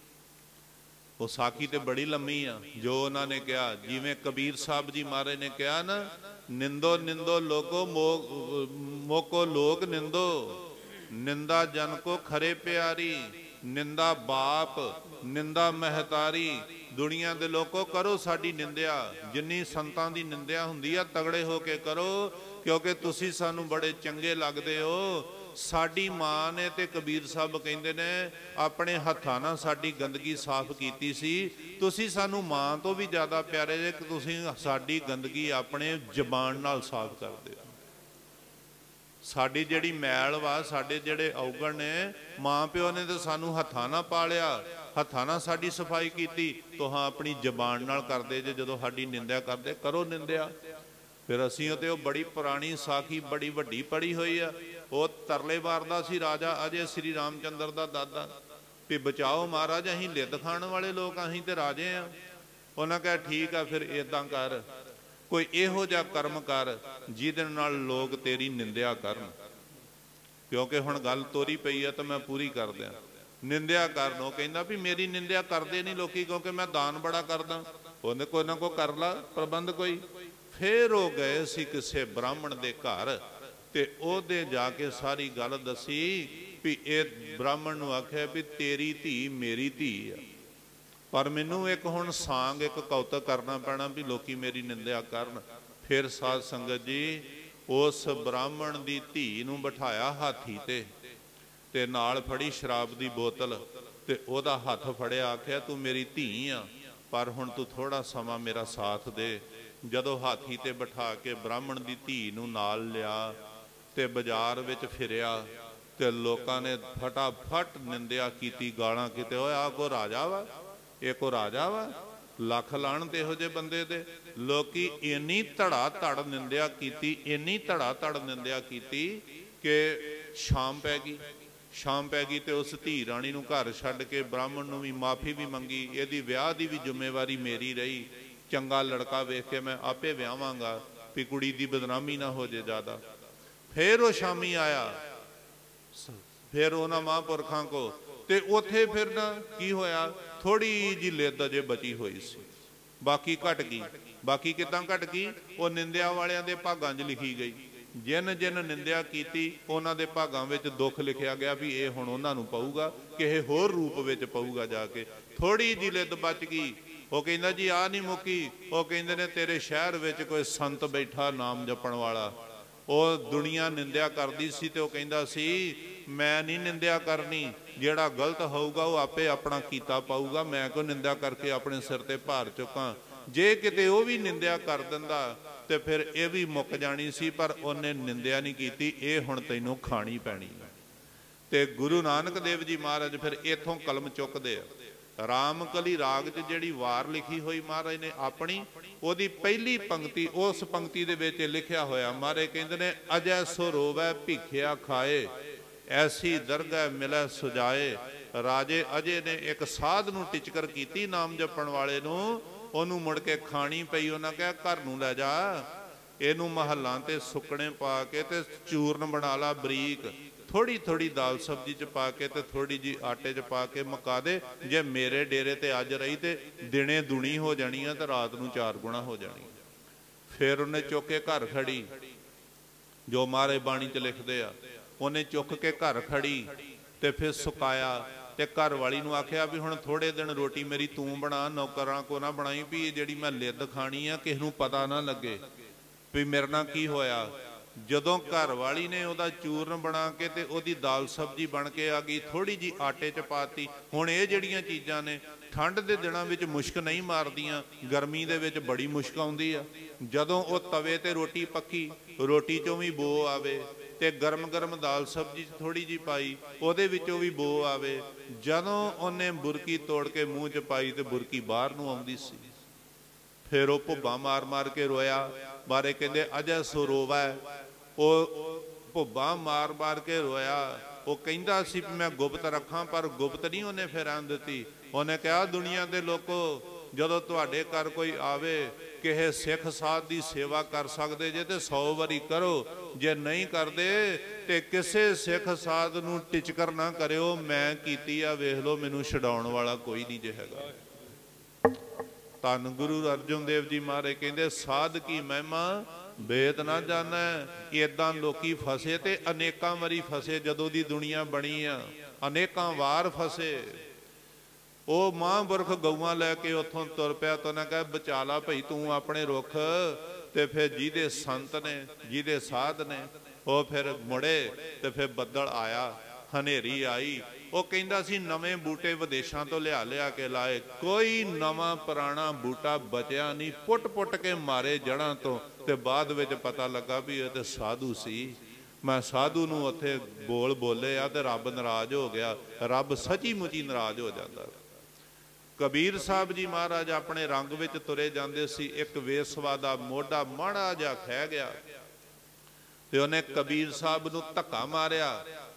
A: ਉਹ ਸਾਖੀ ਤੇ ਬੜੀ ਲੰਮੀ ਆ ਜੋ ਉਹਨਾਂ ਨੇ ਕਿਹਾ। ਜਿਵੇਂ ਕਬੀਰ ਸਾਹਿਬ ਜੀ ਮਹਾਰਾਜ ਨੇ ਕਿਹਾ ਨਾ, ਨਿੰਦੋ ਨਿੰਦੋ ਲੋਕੋ ਮੋਕੋ ਲੋਕ ਨਿੰਦੋ, ਨਿੰਦਾ ਜਨ ਕੋ ਖਰੇ ਪਿਆਰੀ, ਨਿੰਦਾ ਬਾਪ ਨਿੰਦਾ ਮਹਤਾਰੀ। ਦੁਨੀਆ ਦੇ ਲੋਕੋ ਕਰੋ ਸਾਡੀ ਨਿੰਦਿਆ, ਜਿੰਨੀ ਸੰਤਾਂ ਦੀ ਨਿੰਦਿਆ ਹੁੰਦੀ ਆ ਤਗੜੇ ਹੋ ਕੇ ਕਰੋ, ਕਿਉਂਕਿ ਤੁਸੀਂ ਸਾਨੂੰ ਬੜੇ ਚੰਗੇ ਲੱਗਦੇ ਹੋ। ਸਾਡੀ ਮਾਂ ਨੇ ਤੇ ਕਬੀਰ ਸਾਹਿਬ ਕਹਿੰਦੇ ਨੇ ਆਪਣੇ ਹੱਥਾਂ ਨਾਲ ਸਾਡੀ ਗੰਦਗੀ ਸਾਫ਼ ਕੀਤੀ ਸੀ। ਤੁਸੀਂ ਸਾਨੂੰ ਮਾਂ ਤੋਂ ਵੀ ਜ਼ਿਆਦਾ ਪਿਆਰੇ ਜੇ ਕਿ ਤੁਸੀਂ ਸਾਡੀ ਗੰਦਗੀ ਆਪਣੇ ਜ਼ਬਾਨ ਨਾਲ ਸਾਫ਼ ਕਰਦੇ ਹੋ। ਸਾਡੀ ਜਿਹੜੀ ਮੈਲ ਵਾ, ਸਾਡੇ ਜਿਹੜੇ ਔਗਣ ਨੇ, ਮਾਂ ਪਿਓ ਨੇ ਤਾਂ ਸਾਨੂੰ ਹੱਥਾਂ ਨਾਲ ਪਾਲਿਆ, ਹੱਥਾਂ ਨਾਲ ਸਾਡੀ ਸਫਾਈ ਕੀਤੀ। ਤੁਹਾਂ ਆਪਣੀ ਜ਼ਬਾਨ ਨਾਲ ਕਰਦੇ ਜੇ। ਜਦੋਂ ਸਾਡੀ ਨਿੰਦਿਆ ਕਰਦੇ, ਕਰੋ ਨਿੰਦਿਆ। ਫਿਰ ਅਸੀਂ ਉਹ ਤੇ ਉਹ ਬੜੀ ਪੁਰਾਣੀ ਸਾਖੀ ਬੜੀ ਵੱਡੀ ਪੜ੍ਹੀ ਹੋਈ ਆ। ਉਹ ਤਰਲੇ ਵਾਰਦਾ ਸੀ ਰਾਜਾ ਅਜੇ ਸ੍ਰੀ ਰਾਮਚੰਦਰ ਦਾ ਦਾਦਾ ਵੀ ਬਚਾਓ ਮਹਾਰਾਜ, ਅਸੀਂ ਲਿੱਦ ਖਾਣ ਵਾਲੇ ਲੋਕ, ਅਸੀਂ ਤੇ ਰਾਜੇ ਆ। ਉਹਨਾਂ ਕਿਹਾ ਠੀਕ ਆ ਫਿਰ ਏਦਾਂ ਕਰ, ਕੋਈ ਇਹੋ ਜਿਹਾ ਕਰਮ ਕਰ ਜਿਹਦੇ ਨਾਲ ਲੋਕ ਤੇਰੀ ਨਿੰਦਿਆ ਕਰਨ। ਕਿਉਂਕਿ ਹੁਣ ਗੱਲ ਤੋਰੀ ਪਈ ਆ ਤਾਂ ਮੈਂ ਪੂਰੀ ਕਰ ਦਿਆਂ। ਨਿੰਦਿਆ ਕਰਨ। ਉਹ ਕਹਿੰਦਾ ਵੀ ਮੇਰੀ ਨਿੰਦਿਆ ਕਰਦੇ ਨਹੀਂ ਲੋਕੀ, ਕਿਉਂਕਿ ਮੈਂ ਦਾਨ ਬੜਾ ਕਰਦਾ। ਉਹਨੇ ਕੋਈ ਨਾ ਕੋਈ ਕਰ ਲਾ ਪ੍ਰਬੰਧ ਕੋਈ। ਫੇਰ ਉਹ ਗਏ ਸੀ ਕਿਸੇ ਬ੍ਰਾਹਮਣ ਦੇ ਘਰ ਤੇ ਉਹਦੇ ਜਾ ਕੇ ਸਾਰੀ ਗੱਲ ਦੱਸੀ ਵੀ ਇਹ ਬ੍ਰਾਹਮਣ ਨੂੰ ਆਖਿਆ ਵੀ ਤੇਰੀ ਧੀ ਮੇਰੀ ਧੀ ਆ, ਪਰ ਮੈਨੂੰ ਇੱਕ ਹੁਣ ਸਾਂਗ ਇੱਕ ਕੌਤਕ ਕਰਨਾ ਪੈਣਾ ਵੀ ਲੋਕੀ ਮੇਰੀ ਨਿੰਦਿਆ ਕਰਨ। ਫਿਰ ਸਾਧ ਸੰਗਤ ਜੀ ਉਸ ਬ੍ਰਾਹਮਣ ਦੀ ਧੀ ਨੂੰ ਬਿਠਾਇਆ ਹਾਥੀ ਤੇ ਨਾਲ ਫੜੀ ਸ਼ਰਾਬ ਦੀ ਬੋਤਲ ਤੇ ਉਹਦਾ ਹੱਥ ਫੜਿਆ, ਆਖਿਆ ਤੂੰ ਮੇਰੀ ਧੀ ਆ, ਪਰ ਹੁਣ ਤੂੰ ਥੋੜਾ ਸਮਾਂ ਮੇਰਾ ਸਾਥ ਦੇ। ਜਦੋਂ ਹਾਥੀ ਤੇ ਬਿਠਾ ਕੇ ਬ੍ਰਾਹਮਣ ਦੀ ਧੀ ਨੂੰ ਨਾਲ ਲਿਆ ਤੇ ਬਾਜ਼ਾਰ ਵਿੱਚ ਫਿਰਿਆ ਤੇ ਲੋਕਾਂ ਨੇ ਫਟਾਫਟ ਨਿੰਦਿਆ ਕੀਤੀ, ਗਾਲਾਂ ਕੀਤੇ। ਓਏ ਆ ਕੋ ਰਾਜਾ ਵਾ, ਇਹ ਕੋ ਰਾਜਾ ਵਾ, ਲੱਖ ਲਾਣ ਤੇ ਇਹੋ ਜਿਹੇ ਬੰਦੇ ਦੇ। ਲੋਕੀ ਇੰਨੀ ਧੜਾ ਧੜ ਨਿੰਦਿਆ ਕੀਤੀ, ਇੰਨੀ ਧੜਾ ਧੜ ਨਿੰਦਿਆ ਕੀਤੀ ਕਿ ਸ਼ਾਮ ਪੈ ਗਈ। ਸ਼ਾਮ ਪੈ ਗਈ ਤੇ ਉਸ ਧੀ ਰਾਣੀ ਨੂੰ ਘਰ ਛੱਡ ਕੇ ਬ੍ਰਾਹਮਣ ਨੂੰ ਵੀ ਮਾਫੀ ਵੀ ਮੰਗੀ। ਇਹਦੀ ਵਿਆਹ ਦੀ ਵੀ ਜ਼ਿੰਮੇਵਾਰੀ ਮੇਰੀ ਰਹੀ, ਚੰਗਾ ਲੜਕਾ ਵੇਖ ਕੇ ਮੈਂ ਆਪੇ ਵਿਆਹਾਂਗਾ ਵੀ ਕੁੜੀ ਦੀ ਬਦਨਾਮੀ ਨਾ ਹੋ ਜੇ ਜ਼ਿਆਦਾ। ਫਿਰ ਉਹ ਸ਼ਾਮੀ ਆਇਆ, ਫਿਰ ਉਹਨਾਂ ਮਹਾਂਪੁਰਖਾਂ ਕੋ, ਤੇ ਉੱਥੇ ਫਿਰ ਨਾ ਕੀ ਹੋਇਆ, ਥੋੜੀ ਜਿਹੀ ਲਿੱਦ ਅਜੇ ਬਚੀ ਹੋਈ ਸੀ, ਬਾਕੀ ਘਟ ਗਈ। ਬਾਕੀ ਕਿੱਦਾਂ ਘਟ ਗਈ? ਉਹ ਨਿੰਦਿਆ ਵਾਲਿਆਂ ਦੇ ਭਾਗਾਂ 'ਚ ਲਿਖੀ ਗਈ। जिन जिन निंदिया कीती उन्हां दे भागां विच दुख लिखिया गया भी ये हुण उन्हां नूं पऊगा, किसे होर रूप विच पऊगा जाके। थोड़ी जी लिद बच गई, वो कहंदा जी आ नहीं मुक्की, वो कहंदे ने तेरे शहर विच कोई संत बैठा नाम जपण वाला, वो दुनिया निंदिया करदी सी ते वो कहंदा सी मैं नहीं निंदिया करनी, जिहड़ा गलत होऊगा वो आपे अपना कीता पाऊगा, मैं कोई निंदा करके अपने सिर ते भार चुकां। जे किते वो भी निंदिया कर दिंदा ते फिर ये भी मुक जानी सी, पर उन्हें निंदिया नहीं कीती, ये हुण तैनूं खानी पैनी। ते गुरु नानक देव जी महाराज फिर इथों कलम चुकदे आ। रामकली राग च जिहड़ी वार लिखी हुई महाराज ने अपनी, ओदी पहली पंक्ति उस पंक्ति दे विच लिखिया होया महाराज कहंदे ने अजै सो रोवै भिखिया खाए, ऐसी दरगह मिलै सुजाए। राजे अजय ने एक साध नूं टिचकर कीती नाम जपण वाले नूं, ओनू मुड़ के खानी पई। उन्हें कहा घर नूं लै जा, इनू महलां ते सुकने पा के ते चूरन बना ला बरीक, थोड़ी थोड़ी दाल सब्जी च पा के ते थोड़ी जी आटे च पा के मुका दे। जे मेरे डेरे ते अज रही ते दिने दुनी हो जानी है ते रात नूं 4 गुणा हो जानी। फिर उन्हें चुक के घर खड़ी, जो मारे बाणी च लिखते आ, उन्हें चुक के घर खड़ी ते फिर सुकाया ते घर वाली नूं आख्या भी हुण थोड़े दिन रोटी मेरी तूं बना, नौकरां को ना बनाई भी जिहड़ी मैं लिद खानी आ किस नूं पता ना लगे भी मेरे नाल की होया। जदों घर वाली ने उहदा चूरन बना के ते उहदी दाल सब्जी बन के आ गई, थोड़ी जी आटे च पाती। हुण ये जिहड़ियां चीज़ां ने ठंड दे दिनां विच मुश्क नहीं मारदियां, गर्मी दे विच बड़ी मुश्क आउंदी आ। जदों वो तवे ते रोटी पक्की, रोटी चों भी बो आवे ते गरम गरम दाल सब्जी थोड़ी जी पाई, ਉਹਦੇ ਵਿੱਚੋਂ भी बो आवे। ਜਦੋਂ ਉਹਨੇ बुरकी तोड़ के मूँह च पाई ਤੇ बुरकी बाहर ਨੂੰ ਆਉਂਦੀ ਸੀ। फिर ਉਹ ਭੁੱਬਾ मार मार के रोया। ਬਾਰੇ ਕਹਿੰਦੇ ਅਜੈ ਸੋ ਰੋਵੈ, ਉਹ ਭੁੱਬਾ मार मार के रोया। ਉਹ ਕਹਿੰਦਾ ਸੀ ਵੀ मैं गुप्त रखा, पर गुप्त नहीं ਉਹਨੇ ਫਿਰ ਆਣ ਦਿੱਤੀ। ਉਹਨੇ ਕਿਹਾ दुनिया ਦੇ लोको, ਜਦੋਂ ਤੁਹਾਡੇ ਘਰ ਕੋਈ ਆਵੇ, ਕਿਸੇ ਸਿੱਖ ਸਾਧ ਦੀ ਸੇਵਾ ਕਰ ਸਕਦੇ ਜੇ ਤੇ 100 ਵਾਰੀ ਕਰੋ, ਜੇ ਨਹੀਂ ਕਰਦੇ ਤੇ ਕਿਸੇ ਸਿੱਖ ਸਾਧ ਨੂੰ ਟਿਚਕਰ ਨਾ ਕਰਿਓ। ਮੈਂ ਕੀਤੀ ਆ, ਵੇਖ ਲਓ, ਮੈਨੂੰ ਛਡਾਉਣ ਵਾਲਾ ਕੋਈ ਨਹੀਂ ਜੇ ਹੈਗਾ। ਧੰਨ ਗੁਰੂ ਅਰਜਨ ਦੇਵ ਜੀ ਮਹਾਰਾਜ ਕਹਿੰਦੇ ਸਾਧ ਕੀ ਮਹਿਮਾ ਵੇਦ ਨਾ ਜਾਣੈ। ਇਦਾਂ ਲੋਕੀ ਫਸੇ ਤੇ ਅਨੇਕਾਂ ਵਾਰੀ ਫਸੇ। ਜਦੋਂ ਦੀ ਦੁਨੀਆ ਬਣੀ ਆ ਅਨੇਕਾਂ ਵਾਰ ਫਸੇ। ਉਹ ਮਹਾਂਪੁਰਖ ਗਊਆਂ ਲੈ ਕੇ ਉੱਥੋਂ ਤੁਰ ਪਿਆ ਤਾਂ ਉਹਨੇ ਕਿਹਾ ਬਚਾ ਲਾ ਭਾਈ ਤੂੰ ਆਪਣੇ ਰੁੱਖ। ਤੇ ਫਿਰ ਜਿਹਦੇ ਸੰਤ ਨੇ, ਜਿਹਦੇ ਸਾਧ ਨੇ, ਉਹ ਫਿਰ ਮੁੜੇ ਤੇ ਫਿਰ ਬੱਦਲ ਆਇਆ, ਹਨੇਰੀ ਆਈ। ਉਹ ਕਹਿੰਦਾ ਸੀ ਨਵੇਂ ਬੂਟੇ ਵਿਦੇਸ਼ਾਂ ਤੋਂ ਲਿਆ ਕੇ ਲਾਏ, ਕੋਈ ਨਵਾਂ ਪੁਰਾਣਾ ਬੂਟਾ ਬਚਿਆ ਨਹੀਂ। ਪੁੱਟ ਪੁੱਟ ਕੇ ਮਾਰੇ ਜੜ੍ਹਾਂ ਤੋਂ। ਤੇ ਬਾਅਦ ਵਿੱਚ ਪਤਾ ਲੱਗਾ ਵੀ ਇਹ ਤੇ ਸਾਧੂ ਸੀ। ਮੈਂ ਸਾਧੂ ਨੂੰ ਉੱਥੇ ਬੋਲੇ ਆ ਤੇ ਰੱਬ ਨਾਰਾਜ਼ ਹੋ ਗਿਆ। ਰੱਬ ਸੱਚੀ ਮੁੱਚੀ ਨਾਰਾਜ਼ ਹੋ ਜਾਂਦਾ। ਕਬੀਰ ਸਾਹਿਬ ਜੀ ਮਹਾਰਾਜ ਆਪਣੇ ਰੰਗ ਵਿੱਚ ਤੁਰੇ ਜਾਂਦੇ ਸੀ। ਇੱਕ ਵੇਸਵਾ ਦਾ ਮੋਢਾ ਮਾੜਾ ਜਿਹਾ ਖਹਿ ਗਿਆ ਤੇ ਉਹਨੇ ਕਬੀਰ ਸਾਹਿਬ ਨੂੰ ਧੱਕਾ ਮਾਰਿਆ।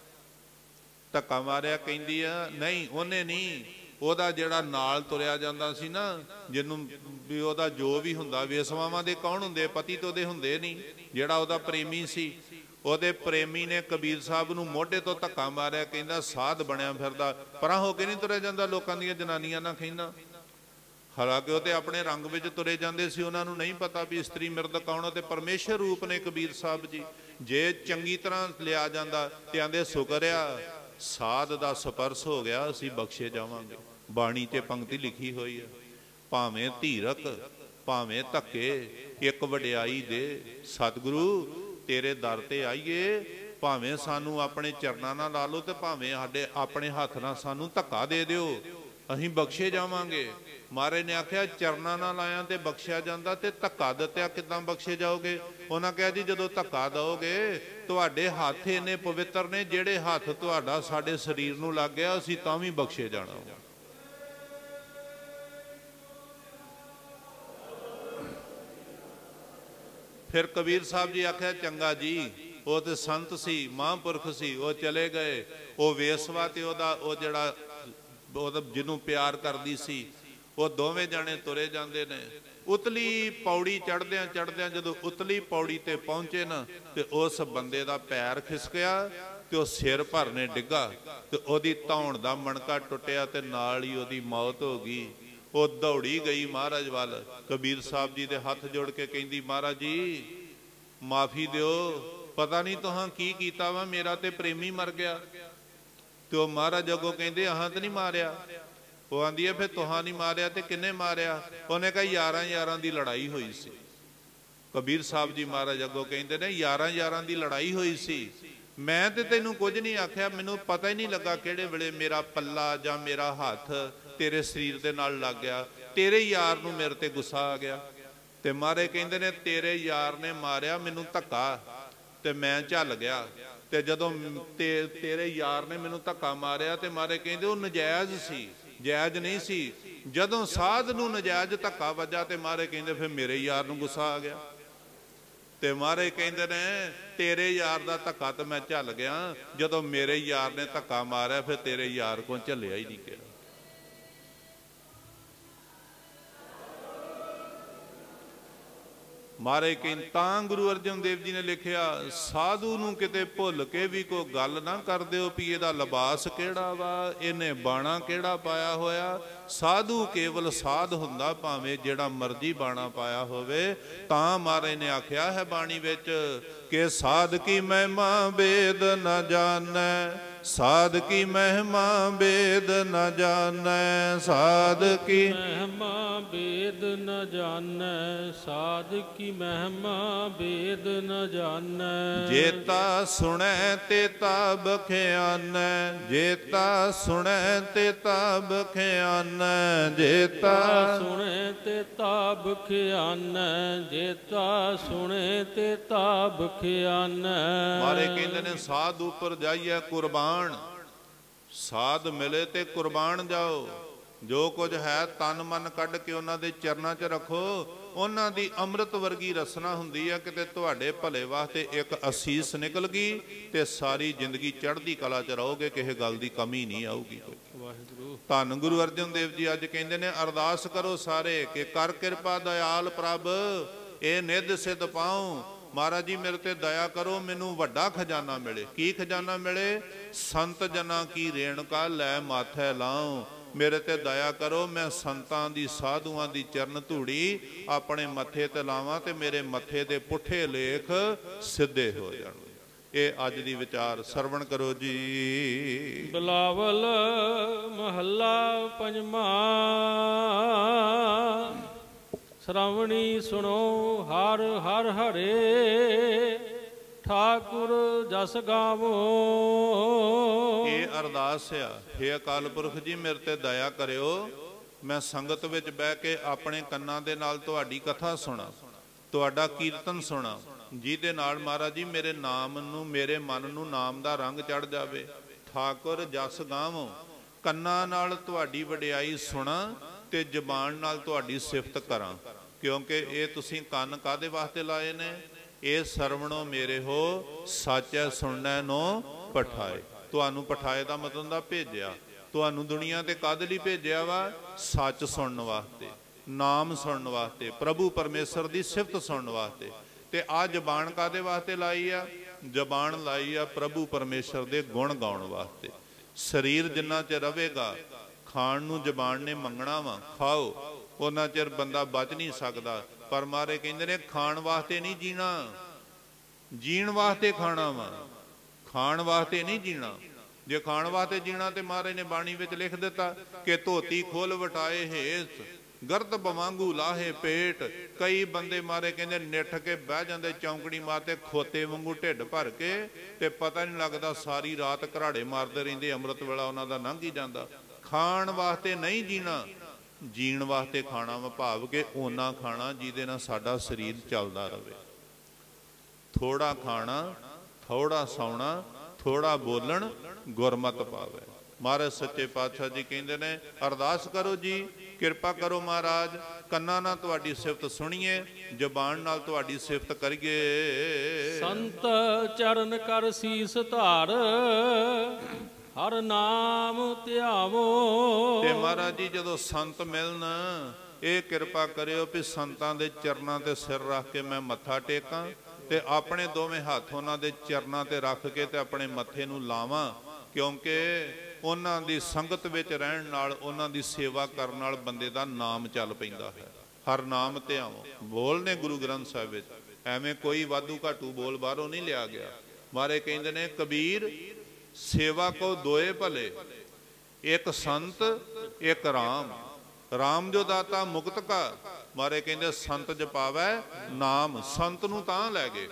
A: ਧੱਕਾ ਮਾਰਿਆ ਕਹਿੰਦੀ ਆ ਨਹੀਂ, ਉਹਨੇ ਨਹੀਂ, ਉਹਦਾ ਜਿਹੜਾ ਨਾਲ ਤੁਰਿਆ ਜਾਂਦਾ ਸੀ ਨਾ, ਜਿਹਨੂੰ ਵੀ ਉਹਦਾ ਜੋ ਵੀ ਹੁੰਦਾ, ਵੇਸਵਾਵਾਂ ਦੇ ਕੌਣ ਹੁੰਦੇ, ਪਤੀ ਤਾਂ ਉਹਦੇ ਹੁੰਦੇ ਨਹੀਂ, ਜਿਹੜਾ ਉਹਦਾ ਪ੍ਰੇਮੀ ਸੀ, ਉਹਦੇ ਪ੍ਰੇਮੀ ਨੇ ਕਬੀਰ ਸਾਹਿਬ ਨੂੰ ਮੋਢੇ ਤੋਂ ਧੱਕਾ ਮਾਰਿਆ। ਕਹਿੰਦਾ ਸਾਧ ਬਣਿਆ ਫਿਰਦਾ, ਪਰਾਂ ਹੋ ਕੇ ਨਹੀਂ ਤੁਰਿਆ ਜਾਂਦਾ ਲੋਕਾਂ ਦੀਆਂ ਜਨਾਨੀਆਂ ਨਾਲ ਖਹਿੰਦਾ। ਹਾਲਾਂਕਿ ਉਹ ਤੇ ਆਪਣੇ ਰੰਗ ਵਿੱਚ ਤੁਰੇ ਜਾਂਦੇ ਸੀ, ਉਹਨਾਂ ਨੂੰ ਨਹੀਂ ਪਤਾ ਵੀ ਇਸਤਰੀ ਮਿਰਦ ਕੌਣ ਤੇ ਪਰਮੇਸ਼ਰ ਰੂਪ ਨੇ ਕਬੀਰ ਸਾਹਿਬ ਜੀ। ਜੇ ਚੰਗੀ ਤਰ੍ਹਾਂ ਲਿਆ ਜਾਂਦਾ ਤੇ ਆਂਦੇ ਸ਼ੁਕਰ ਆ ਸਾਧ ਦਾ ਸਪਰਸ਼ ਹੋ ਗਿਆ, ਅਸੀਂ ਬਖਸ਼ੇ ਜਾਵਾਂਗੇ। ਬਾਣੀ 'ਚ ਪੰਕਤੀ ਲਿਖੀ ਹੋਈ ਆ, ਭਾਵੇਂ ਧੀਰਕ ਭਾਵੇਂ ਧੱਕੇ ਇੱਕ ਵਡਿਆਈ ਦੇ। ਸਤਿਗੁਰੂ तेरे दर ते आईए, भावें सानू अपने चरना ना ला लो ते भावें साडे अपने हथ नाल सानू धक्का दे दिओ, असीं बख्शे जावांगे। महाराज ने आख्या चरना ना लाया ते बख्शिया जांदा ते धक्का दित्तिया किदां बख्शे जाओगे। उन्हां कहा जी जदों धक्का दोगे तुहाडे हथ इन्ने पवित्र ने, जिहड़े हथ तुहाडा साडे शरीर नूं लग गया असीं तां वी बख्शे जाना। फिर कबीर साहब जी आख्या चंगा जी, वो तो संत सी, महापुरख सी, वो चले गए। वो वेसवा ते वो जिहड़ा जिन्हों प्यार करदी सी, वो दोवें जाने तुरे जांदे ने। उतली पौड़ी चढ़द्या चढ़द्या जदों उतली पौड़ी ते पहुंचे ना ते उस बंदे दा पैर खिसकिया ते वो सिर भरने डिग्गा ते ओदी धौण दा मणका टुटिया ते नाल ही ओदी मौत हो गई। वो दौड़ी गई महाराज वाल, कबीर साहब जी दे हथ जोड़ के कहंदी महाराज जी माफ़ी दिओ, पता नहीं तुहां की कीता वा, मेरा ते प्रेमी मर गया। तो महाराज अगों कहते अहां तो नहीं मारिया। वो आंदी है फिर तुहां नहीं मारिया तो किन्ने मारिया? उन्हें कहा 11 की लड़ाई हुई सी। कबीर साहब जी महाराज अगों कहते ने 11 की लड़ाई हुई सी, मैं तो तेनू कुछ नहीं आख्या, मैनू पता ही नहीं लगा किहड़े वेले मेरा पल्ला जां मेरा हाथ तेरे शरीर दे नाल लग गया, तेरे यार नू मेरे ते गुस्सा आ गया। ते महाराज कहते ने तेरे यार ने मारिया मैनू धक्का ते मैं झल गया, ते जदों तेरे यार ने मैनू धक्का मारिया ते महाराज कहते वो नजायज़ सी, जायज़ नहीं सी। जदों साध नू नजायज़ धक्का वजा ते महाराज कहते फिर मेरे यार नू गुस्सा आ गया। ते महाराज कहते ने तेरे यार का धक्का तो मैं झल गया, जदों मेरे यार ने धक्का मारिया फिर तेरे यार को झलिया ही नहीं गया। महाराज कहते तां गुरु अर्जन देव जी ने लिखिया साधु नूं किते भुल के भी कोई गल ना कर दिओ भी इहदा लिबास किहड़ा वा, इहने बाणा किहड़ा पाया होया। साधु केवल साध हुंदा भावें जिहड़ा मर्जी बाणा पाया होवे। तां महाराज ने आख्या है बाणी विच कि साध की महिमा वेद न जानै, साध की महिमा वेद न जानै, साध की
B: महिमा वेद न जानै, साध की महिमा वेद न जानै।
A: जेता सुनै तेता बख्यानै, जेता सुनै तेता बख्यानै, जेता
B: सुनै तेता बख्यानै, जेता सुनै तेता बख्यानै।
A: मारे कहते ने साध उपर जाइए कुर्बान, साध मिले ते कुर्बान जाओ। जो कुछ है तन मन कढ़ के उन्हां दे चरनां च रखो। उन्हां दी अमृत वर्गी रसना हुंदी है, किते तुहाडे भले वास्ते एक असीस निकल गई ते सारी जिंदगी चढ़दी कला च रहोगे, किसी गल दी कमी नहीं आऊगी। धन गुरु अर्जन देव जी अज कहंदे ने अरदास करो सारे कि कर किरपा दयाल प्रभ ए निध सिद्ध पाऊं। महाराज जी मेरे ते दया करो, मैनू वड्डा खजाना मिले। की खजाना मिले? संत जना की रेणुका लै माथे लाऊं। मेरे ते दया करो, मैं संतां दी साधुआं दी चरण धूड़ी अपने मथे ते लावां ते मेरे मथे दे पुठे लेख सिद्धे हो जाण। ये अज दी विचार सरवण करो जी।
B: बिलावल महला पंजवा। श्रवणी सुनो हर हर हरे, ठाकुर जस गावो।
A: ये अरदास है, हे अकाल पुरख जी मेरे ते दया करियो, मैं संगत विच बह के अपने कन्नां दे नाल तुहाडी कथा सुना, तुहाडा कीर्तन सुना, जिहदे नाल महाराज जी मेरे नाम नूं, मेरे मन नूं नाम दा रंग चढ़ जावे। ठाकुर जस गावो, कन्नां नाल तुहाडी वडियाई सुना ते जबान नाल तुहाडी सिफत करां। क्योंकि ये तुसीं कंन काहदे वास्ते लाए ने? ये सरवणो मेरे हो सच सुनने नो पठाए। तुहानू पठाए दा मतलब दा भेजिया। तुहानू दुनिया ते काहदे लई भेजिया वा? सच सुनने वास्ते, नाम सुनने वास्ते, प्रभु परमेश्वर दी सिफत सुनने वास्ते। ते आ जबान काहदे वास्ते लाई आ? जबान लाई आ प्रभु परमेश्वर दे गुण गाउण वास्ते। शरीर जिन्ना च रहेगा, खाण नूं जबान ने मंगना वा, खाओ, उन्ना चिर बंदा बच नहीं सकता। पर मारे कहते ने खाण वास्ते नहीं जीना, जीण वास्ते खाना वा, खाण वास्ते नहीं जीना। जे खाण वास्ते जीना तो महाराज ने बाणी विच लिख दिता कि धोती खोल वटाए हेस, गर्द बवांगू लाहे पेट। कई बंदे मारे कहते निठ के बह जाते चौंकड़ी मारते खोते वांगू ढिड भर के, ते पता नहीं लगता सारी रात घराड़े मारते रहिंदे, अमृत वेला उन्हां दा लंघ ही जाता। खाण वास्ते नहीं जीना, जीण वास्ते खाना वा, भाव के ओना खाना जिहदे नाल साडा शरीर चलदा रहे। थोड़ा खाना, थोड़ा सौना, थोड़ा बोलण, गुरमत पावे। महाराज सच्चे पातशाह जी कहंदे ने अरदास करो जी, किरपा करो महाराज, कन्ना नाल तुहाडी सिफत सुणीए, जबान नाल तुहाडी सिफत करिए।
B: संत चरण कर सीस धार, हर नाम ध्यावो।
A: ते महाराज जी जदों संत मिलन, ये किरपा करियो भी संतां दे चरनां ते सिर रख के मैं मत्था टेकां, ते अपने दोवें हाथ उन्हां दे चरनां ते रख के ते अपने मत्थे नूं लावां। क्योंकि उन्हां दी संगत विच रहण नाल, उन्हां दी सेवा करन नाल बंदे दा नाम चल पैंदा है। हर नाम ध्यावो बोलने गुरु ग्रंथ साहिब विच ਐਵੇਂ ਕੋਈ ਵਾਧੂ ਘਾਟੂ ਬੋਲ ਬਾਹਰੋਂ ਨਹੀਂ ਲਿਆ ਗਿਆ। ਮਾਰੇ ਕਹਿੰਦੇ ਨੇ ਕਬੀਰ ਸੇਵਾ ਕੋ ਦੋਏ ਭਲੇ, ਇੱਕ ਸੰਤ ਇੱਕ ਰਾਮ। ਰਾਮ ਜੋ ਦਾਤਾ ਮੁਕਤ ਕਾ, ਮਾਰੇ ਕਹਿੰਦੇ ਸੰਤ ਜਪਾਵੈ ਨਾਮ। ਸੰਤ ਨੂੰ ਤਾਂ ਲੈ ਗਏ।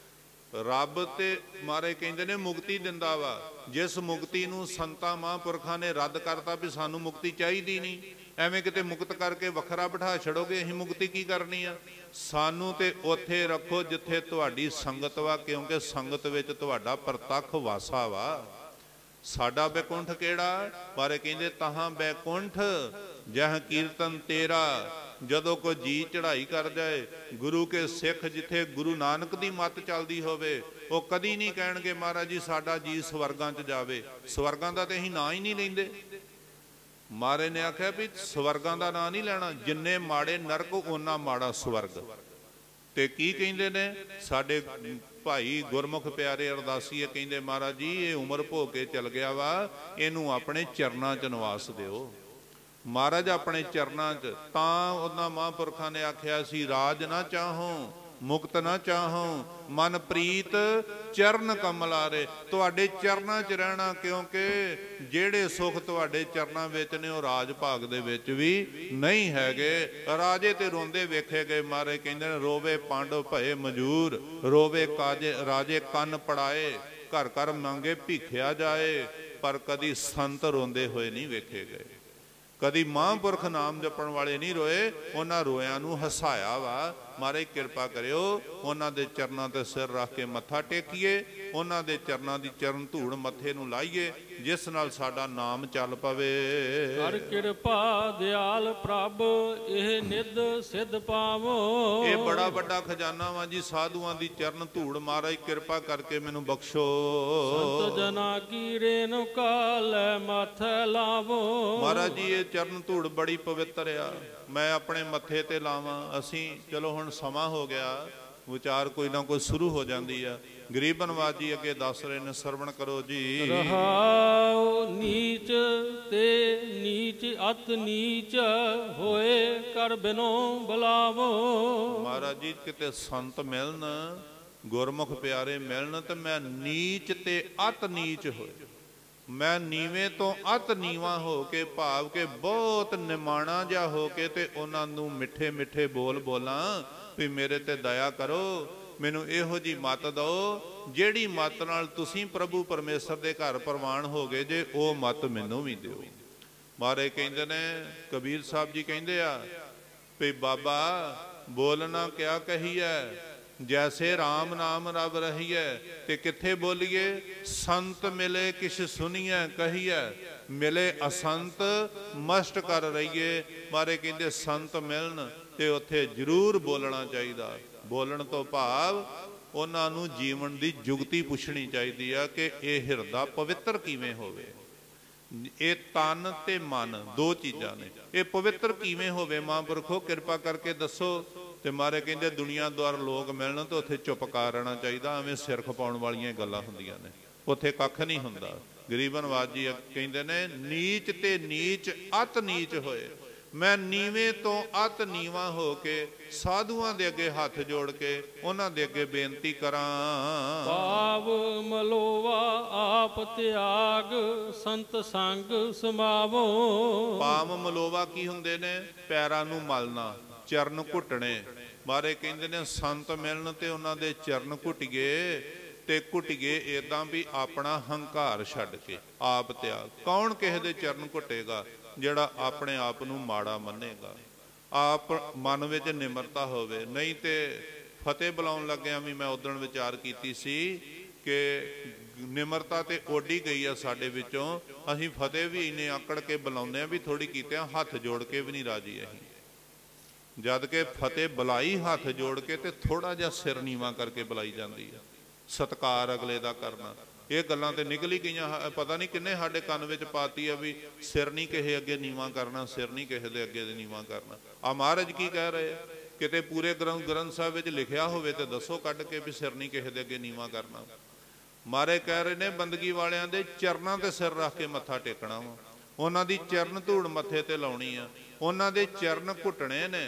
A: ਰੱਬ ਤੇ ਮਾਰੇ ਕਹਿੰਦੇ ਨੇ ਮੁਕਤੀ ਦਿੰਦਾ ਵਾ। ਜਿਸ ਮੁਕਤੀ ਨੂੰ ਸੰਤਾਂ ਮਹਾਂਪੁਰਖਾਂ ਨੇ ਰੱਦ ਕਰਤਾ ਵੀ ਸਾਨੂੰ ਮੁਕਤੀ ਚਾਹੀਦੀ ਨਹੀਂ, ਐਵੇਂ ਕਿਤੇ ਮੁਕਤ ਕਰਕੇ ਵੱਖਰਾ ਬਿਠਾ ਛੜੋਗੇ, ਅਸੀਂ ਮੁਕਤੀ ਕੀ ਕਰਨੀ ਆ। ਸਾਨੂੰ ਤੇ ਉੱਥੇ ਰੱਖੋ ਜਿੱਥੇ ਤੁਹਾਡੀ ਸੰਗਤ ਵਾ, ਕਿਉਂਕਿ ਸੰਗਤ ਵਿੱਚ ਤੁਹਾਡਾ ਪ੍ਰਤੱਖ ਵਾਸਾ ਵਾ। ਸਾਡਾ ਬੈਕੁੰਠ ਕਿਹੜਾ? ਬਾਰੇ ਕਹਿੰਦੇ ਤਹਾਂ ਬੈਕੁੰਠ ਜਹ ਕੀਰਤਨ ਤੇਰਾ। ਜਦੋਂ ਕੋਈ ਜੀ ਚੜ੍ਹਾਈ ਕਰ ਜਾਏ, ਗੁਰੂ ਕੇ ਸਿੱਖ ਜਿੱਥੇ ਗੁਰੂ ਨਾਨਕ ਦੀ ਮੱਤ ਚੱਲਦੀ ਹੋਵੇ, ਉਹ ਕਦੀ ਨਹੀਂ ਕਹਿਣਗੇ ਮਹਾਰਾਜ ਜੀ ਸਾਡਾ ਜੀ ਸਵਰਗਾਂ 'ਚ ਜਾਵੇ। ਸਵਰਗਾਂ ਦਾ ਤੇ ਅਸੀਂ ਨਾਂ ਹੀ ਨਹੀਂ ਲੈਂਦੇ। ਮਹਾਰਾਜ ਨੇ ਆਖਿਆ ਵੀ ਸਵਰਗਾਂ ਦਾ ਨਾਂ ਨਹੀਂ ਲੈਣਾ, ਜਿੰਨੇ ਮਾੜੇ ਨਰਕ ਓਨਾ ਮਾੜਾ ਸਵਰਗ। ਤੇ ਕੀ ਕਹਿੰਦੇ ਨੇ ਸਾਡੇ ਭਾਈ ਗੁਰਮੁਖ ਪਿਆਰੇ ਅਰਦਾਸੀਏ, ਕਹਿੰਦੇ ਮਹਾਰਾਜ ਜੀ ਇਹ ਉਮਰ ਭੋਗ ਕੇ ਚਲ ਗਿਆ ਵਾ, ਇਹਨੂੰ ਆਪਣੇ ਚਰਨਾਂ 'ਚ ਨਿਵਾਸ ਦਿਓ। ਮਹਾਰਾਜ ਆਪਣੇ ਚਰਨਾਂ 'ਚ। ਤਾਂ ਉਹਨਾਂ ਮਹਾਂਪੁਰਖਾਂ ਨੇ ਆਖਿਆ ਸੀ ਰਾਜ ਨਾ ਚਾਹੋ ਮੁਕਤ ਨਾ ਚਾਹੋ, ਮਨ ਪ੍ਰੀਤ ਚਰਨ ਕਮਲਾਰੇ। ਤੁਹਾਡੇ ਚਰਨਾਂ 'ਚ ਰਹਿਣਾ, ਕਿਉਂਕਿ ਜਿਹੜੇ ਸੁੱਖ ਤੁਹਾਡੇ ਚਰਨਾਂ ਵਿੱਚ ਨੇ ਉਹ ਰਾਜ ਭਾਗ ਦੇ ਵਿੱਚ ਵੀ ਨਹੀਂ ਹੈਗੇ। ਰਾਜੇ ਤੇ ਰੋਂਦੇ ਵੇਖੇ ਗਏ। ਮਾਰੇ ਕਹਿੰਦੇ ਨੇ ਰੋਵੇ ਪਾਂਡਵ ਭਏ ਮਜੂਰ, ਰੋਵੇ ਕਾਜੇ ਰਾਜੇ ਕੰਨ ਪੜਾਏ, ਘਰ ਘਰ ਮੰਗੇ ਭੀਖਿਆ ਜਾਏ। ਪਰ ਕਦੀ ਸੰਤ ਰੋਂਦੇ ਹੋਏ ਨਹੀਂ ਵੇਖੇ ਗਏ, ਕਦੀ ਮਹਾਂਪੁਰਖ ਨਾਮ ਜਪਣ ਵਾਲੇ ਨਹੀਂ ਰੋਏ। ਉਹਨਾਂ ਰੋਇਆਂ ਨੂੰ ਹਸਾਇਆ ਵਾ। ਮਹਾਰਾਜ ਕਿਰਪਾ ਕਰਿਓ ਉਹਨਾਂ ਦੇ ਚਰਨਾਂ ਤੇ ਸਿਰ ਰੱਖ ਕੇ ਮੱਥਾ ਟੇਕੀਏ, ਉਹਨਾਂ ਦੇ ਚਰਨਾਂ ਦੀ ਚਰਨ ਧੂੜ ਮੱਥੇ ਨੂੰ ਲਾਈਏ, ਜਿਸ ਨਾਲ ਸਾਡਾ ਨਾਮ ਚੱਲ ਪਵੇ।
B: ਕਰ ਕਿਰਪਾ ਦਿਆਲ ਪ੍ਰਭ ਇਹ ਨਿੱਧ ਸਿੱਧ ਪਾਵੋ।
A: ਇਹ ਬੜਾ ਵੱਡਾ ਖਜ਼ਾਨਾ ਵਾ ਜੀ, ਸਾਧੂਆਂ ਦੀ ਚਰਨ ਧੂੜ। ਮਹਾਰਾਜ ਕਿਰਪਾ ਕਰਕੇ ਮੈਨੂੰ ਬਖਸ਼ੋ।
B: ਸੰਤ ਜਨਾ ਕੀ ਰੇਣੁਕਾ ਲੈ ਮਾਥੇ ਲਾਵੋ।
A: ਮਹਾਰਾਜ ਜੀ ਇਹ ਚਰਨ ਧੂੜ ਬੜੀ ਪਵਿੱਤਰ ਆ, ਮੈਂ ਆਪਣੇ ਮੱਥੇ ਤੇ ਲਾਵਾਂ। ਅਸੀਂ ਚਲੋ ਹੁਣ ਸਮਾਂ ਹੋ ਗਿਆ, ਵਿਚਾਰ ਕੋਈ ਨਾ ਕੋਈ ਸ਼ੁਰੂ ਹੋ ਜਾਂਦੀ ਆ। ਗਰੀਬ ਨਵਾਜ ਜੀ ਅੱਗੇ ਦੱਸ ਰਹੇ ਨੇ, ਸਰਵਣ ਕਰੋ ਜੀ।
B: ਰਹਾਉ ਨੀਚ ਤੇ ਨੀਚ ਅਤ ਨੀਚ ਹੋਏ ਕਰ ਬਿਨੋ ਬੁਲਾਵੋ।
A: ਮਹਾਰਾਜ ਜੀ ਕਿਤੇ ਸੰਤ ਮਿਲਣ, ਗੁਰਮੁਖ ਪਿਆਰੇ ਮਿਲਣ, ਤੇ ਮੈਂ ਨੀਚ ਤੇ ਅਤ ਨੀਚ ਹੋਏ, ਮੈਂ ਨੀਵੇਂ ਤੋਂ ਅਤ ਨੀਵਾਂ ਹੋ ਕੇ, ਭਾਵ ਕਿ ਬਹੁਤ ਨਿਮਾਣਾ ਜਿਹਾ ਹੋ ਕੇ, ਤੇ ਉਹਨਾਂ ਨੂੰ ਮਿੱਠੇ ਮਿੱਠੇ ਬੋਲ ਬੋਲਾਂ ਵੀ ਮੇਰੇ ਤੇ ਦਇਆ ਕਰੋ, ਮੈਨੂੰ ਇਹੋ ਜੀ ਮੱਤ ਦਿਓ ਜਿਹੜੀ ਮੱਤ ਨਾਲ ਤੁਸੀਂ ਪ੍ਰਭੂ ਪਰਮੇਸ਼ਰ ਦੇ ਘਰ ਪ੍ਰਵਾਨ ਹੋ ਗਏ ਜੇ, ਉਹ ਮੱਤ ਮੈਨੂੰ ਵੀ ਦਿਓ। ਮਹਾਰਾਜ ਕਹਿੰਦੇ ਨੇ, ਕਬੀਰ ਸਾਹਿਬ ਜੀ ਕਹਿੰਦੇ ਆ ਵੀ ਬਾਬਾ ਬੋਲਣਾ ਕਿਆ ਕਹੀਐ, ਜੈਸੇ ਰਾਮ ਨਾਮ ਰਬ ਰਹੀਐ। ਤੇ ਕਿੱਥੇ ਬੋਲੀਏ? ਸੰਤ ਮਿਲੇ ਕਿਛ ਸੁਣੀਐ ਕਹੀਐ, ਮਿਲੇ ਅਸੰਤ ਮਸਟ ਕਰ ਰਹੀਏ। ਮਾਰੇ ਕਹਿੰਦੇ ਸੰਤ ਮਿਲਣ ਤੇ ਉੱਥੇ ਜ਼ਰੂਰ ਬੋਲਣਾ ਚਾਹੀਦਾ। ਬੋਲਣ ਤੋਂ ਭਾਵ ਉਹਨਾਂ ਨੂੰ ਜੀਵਨ ਦੀ ਜੁਗਤੀ ਪੁੱਛਣੀ ਚਾਹੀਦੀ ਆ ਕਿ ਇਹ ਹਿਰਦਾ ਪਵਿੱਤਰ ਕਿਵੇਂ ਹੋਵੇ। ਇਹ ਤਨ ਤੇ ਮਨ ਦੋ ਚੀਜ਼ਾਂ ਨੇ, ਇਹ ਪਵਿੱਤਰ ਕਿਵੇਂ ਹੋਵੇ? ਮਹਾਂਪੁਰਖੋ ਕਿਰਪਾ ਕਰਕੇ ਦੱਸੋ। ਤੇ ਮਾਰੇ ਕਹਿੰਦੇ ਦੁਨੀਆਦਾਰ ਲੋਕ ਮਿਲਣ ਤਾਂ ਉੱਥੇ ਚੁੱਪ ਕਰ ਰਹਿਣਾ ਚਾਹੀਦਾ, ਐਵੇਂ ਸਿਰ ਖਪਾਉਣ ਵਾਲੀਆਂ ਗੱਲਾਂ ਹੁੰਦੀਆਂ ਨੇ, ਉੱਥੇ ਕੱਖ ਨਹੀਂ ਹੁੰਦਾ। ਗਰੀਬ ਨਵਾਜ ਜੀ ਕਹਿੰਦੇ ਨੇ, ਨੀਚ ਤੇ ਨੀਚ ਅਤ ਨੀਚ ਹੋਏ, ਮੈਂ ਨੀਵੇਂ ਤੋਂ ਅਤ ਨੀਵਾਂ ਹੋ ਕੇ ਸਾਧੂਆਂ ਦੇ ਅੱਗੇ ਹੱਥ ਜੋੜ ਕੇ ਉਹਨਾਂ ਦੇ ਅੱਗੇ ਬੇਨਤੀ ਕਰਾਂ।
B: ਭਾਵ ਮਲੋਵਾ ਆਪ ਤਿਆਗ ਸੰਤ ਸੰਗ ਸਮਾਵੋ।
A: ਭਾਵ ਮਲੋਵਾ ਕੀ ਹੁੰਦੇ ਨੇ? ਪੈਰਾਂ ਨੂੰ ਮਲਣਾ, ਚਰਨ ਘੁੱਟਣੇ। ਮਾਰੇ ਕਹਿੰਦੇ ਨੇ ਸੰਤ ਮਿਲਣ ਤੇ ਉਹਨਾਂ ਦੇ ਚਰਨ ਘੁੱਟੀਏ, ਤੇ ਘੁੱਟੀਏ ਏਦਾਂ ਵੀ ਆਪਣਾ ਹੰਕਾਰ ਛੱਡ ਕੇ, ਆਪ ਤਿਆਗ। ਕੌਣ ਕਿਸੇ ਦੇ ਚਰਨ ਘੁੱਟੇਗਾ? ਜਿਹੜਾ ਆਪਣੇ ਆਪ ਨੂੰ ਮਾੜਾ ਮੰਨੇਗਾ, ਆਪ ਮਨ ਵਿੱਚ ਨਿਮਰਤਾ ਹੋਵੇ। ਨਹੀਂ ਤੇ ਫਤਿਹ ਬੁਲਾਉਣ ਲੱਗਿਆ ਵੀ ਮੈਂ ਉਦਣ ਵਿਚਾਰ ਕੀਤੀ ਸੀ ਕਿ ਨਿਮਰਤਾ ਤੇ ਓਡੀ ਗਈ ਆ ਸਾਡੇ ਵਿੱਚੋਂ, ਅਸੀਂ ਫਤਿਹ ਵੀ ਇੰਨੇ ਆਕੜ ਕੇ ਬੁਲਾਉਂਦੇ ਆ ਵੀ ਥੋੜੀ ਕੀਤੇ ਹੱਥ ਜੋੜ ਕੇ ਵੀ ਨਹੀਂ ਰਾਜੀ ਅਸੀਂ, ਜਦ ਕਿ ਫਤਿਹ ਬੁਲਾਈ ਹੱਥ ਜੋੜ ਕੇ ਤੇ ਥੋੜਾ ਜਿਹਾ ਸਿਰ ਨੀਵਾਂ ਕਰਕੇ ਬੁਲਾਈ ਜਾਂਦੀ ਆ, ਸਤਿਕਾਰ ਅਗਲੇ ਦਾ ਕਰਨਾ। ਇਹ ਗੱਲਾਂ ਤੇ ਨਿਕਲ ਹੀ ਗਈਆਂ, ਪਤਾ ਨਹੀਂ ਕਿੰਨੇ ਸਾਡੇ ਕੰਨ ਵਿੱਚ ਪਾਤੀ ਆ ਵੀ ਸਿਰ ਨਹੀਂ ਕਿਸੇ ਅੱਗੇ ਨੀਵਾਂ ਕਰਨਾ, ਸਿਰ ਨਹੀਂ ਕਿਸੇ ਦੇ ਅੱਗੇ ਦੇ ਨੀਵਾਂ ਕਰਨਾ। ਆ ਮਹਾਰਾਜ ਕੀ ਕਹਿ ਰਹੇ ਆ? ਕਿਤੇ ਪੂਰੇ ਗ੍ਰੰਥ ਸਾਹਿਬ ਵਿੱਚ ਲਿਖਿਆ ਹੋਵੇ ਤੇ ਦੱਸੋ ਕੱਢ ਕੇ ਵੀ ਸਿਰ ਨਹੀਂ ਕਿਸੇ ਦੇ ਅੱਗੇ ਨੀਵਾਂ ਕਰਨਾ। ਮਹਾਰਾਜ ਕਹਿ ਰਹੇ ਨੇ ਬੰਦਗੀ ਵਾਲਿਆਂ ਦੇ ਚਰਨਾਂ ਤੇ ਸਿਰ ਰੱਖ ਕੇ ਮੱਥਾ ਟੇਕਣਾ ਵਾ, ਉਹਨਾਂ ਦੀ ਚਰਨ ਧੂੜ ਮੱਥੇ ਤੇ ਲਾਉਣੀ ਆ, ਉਹਨਾਂ ਦੇ ਚਰਨ ਘੁੱਟਣੇ ਨੇ।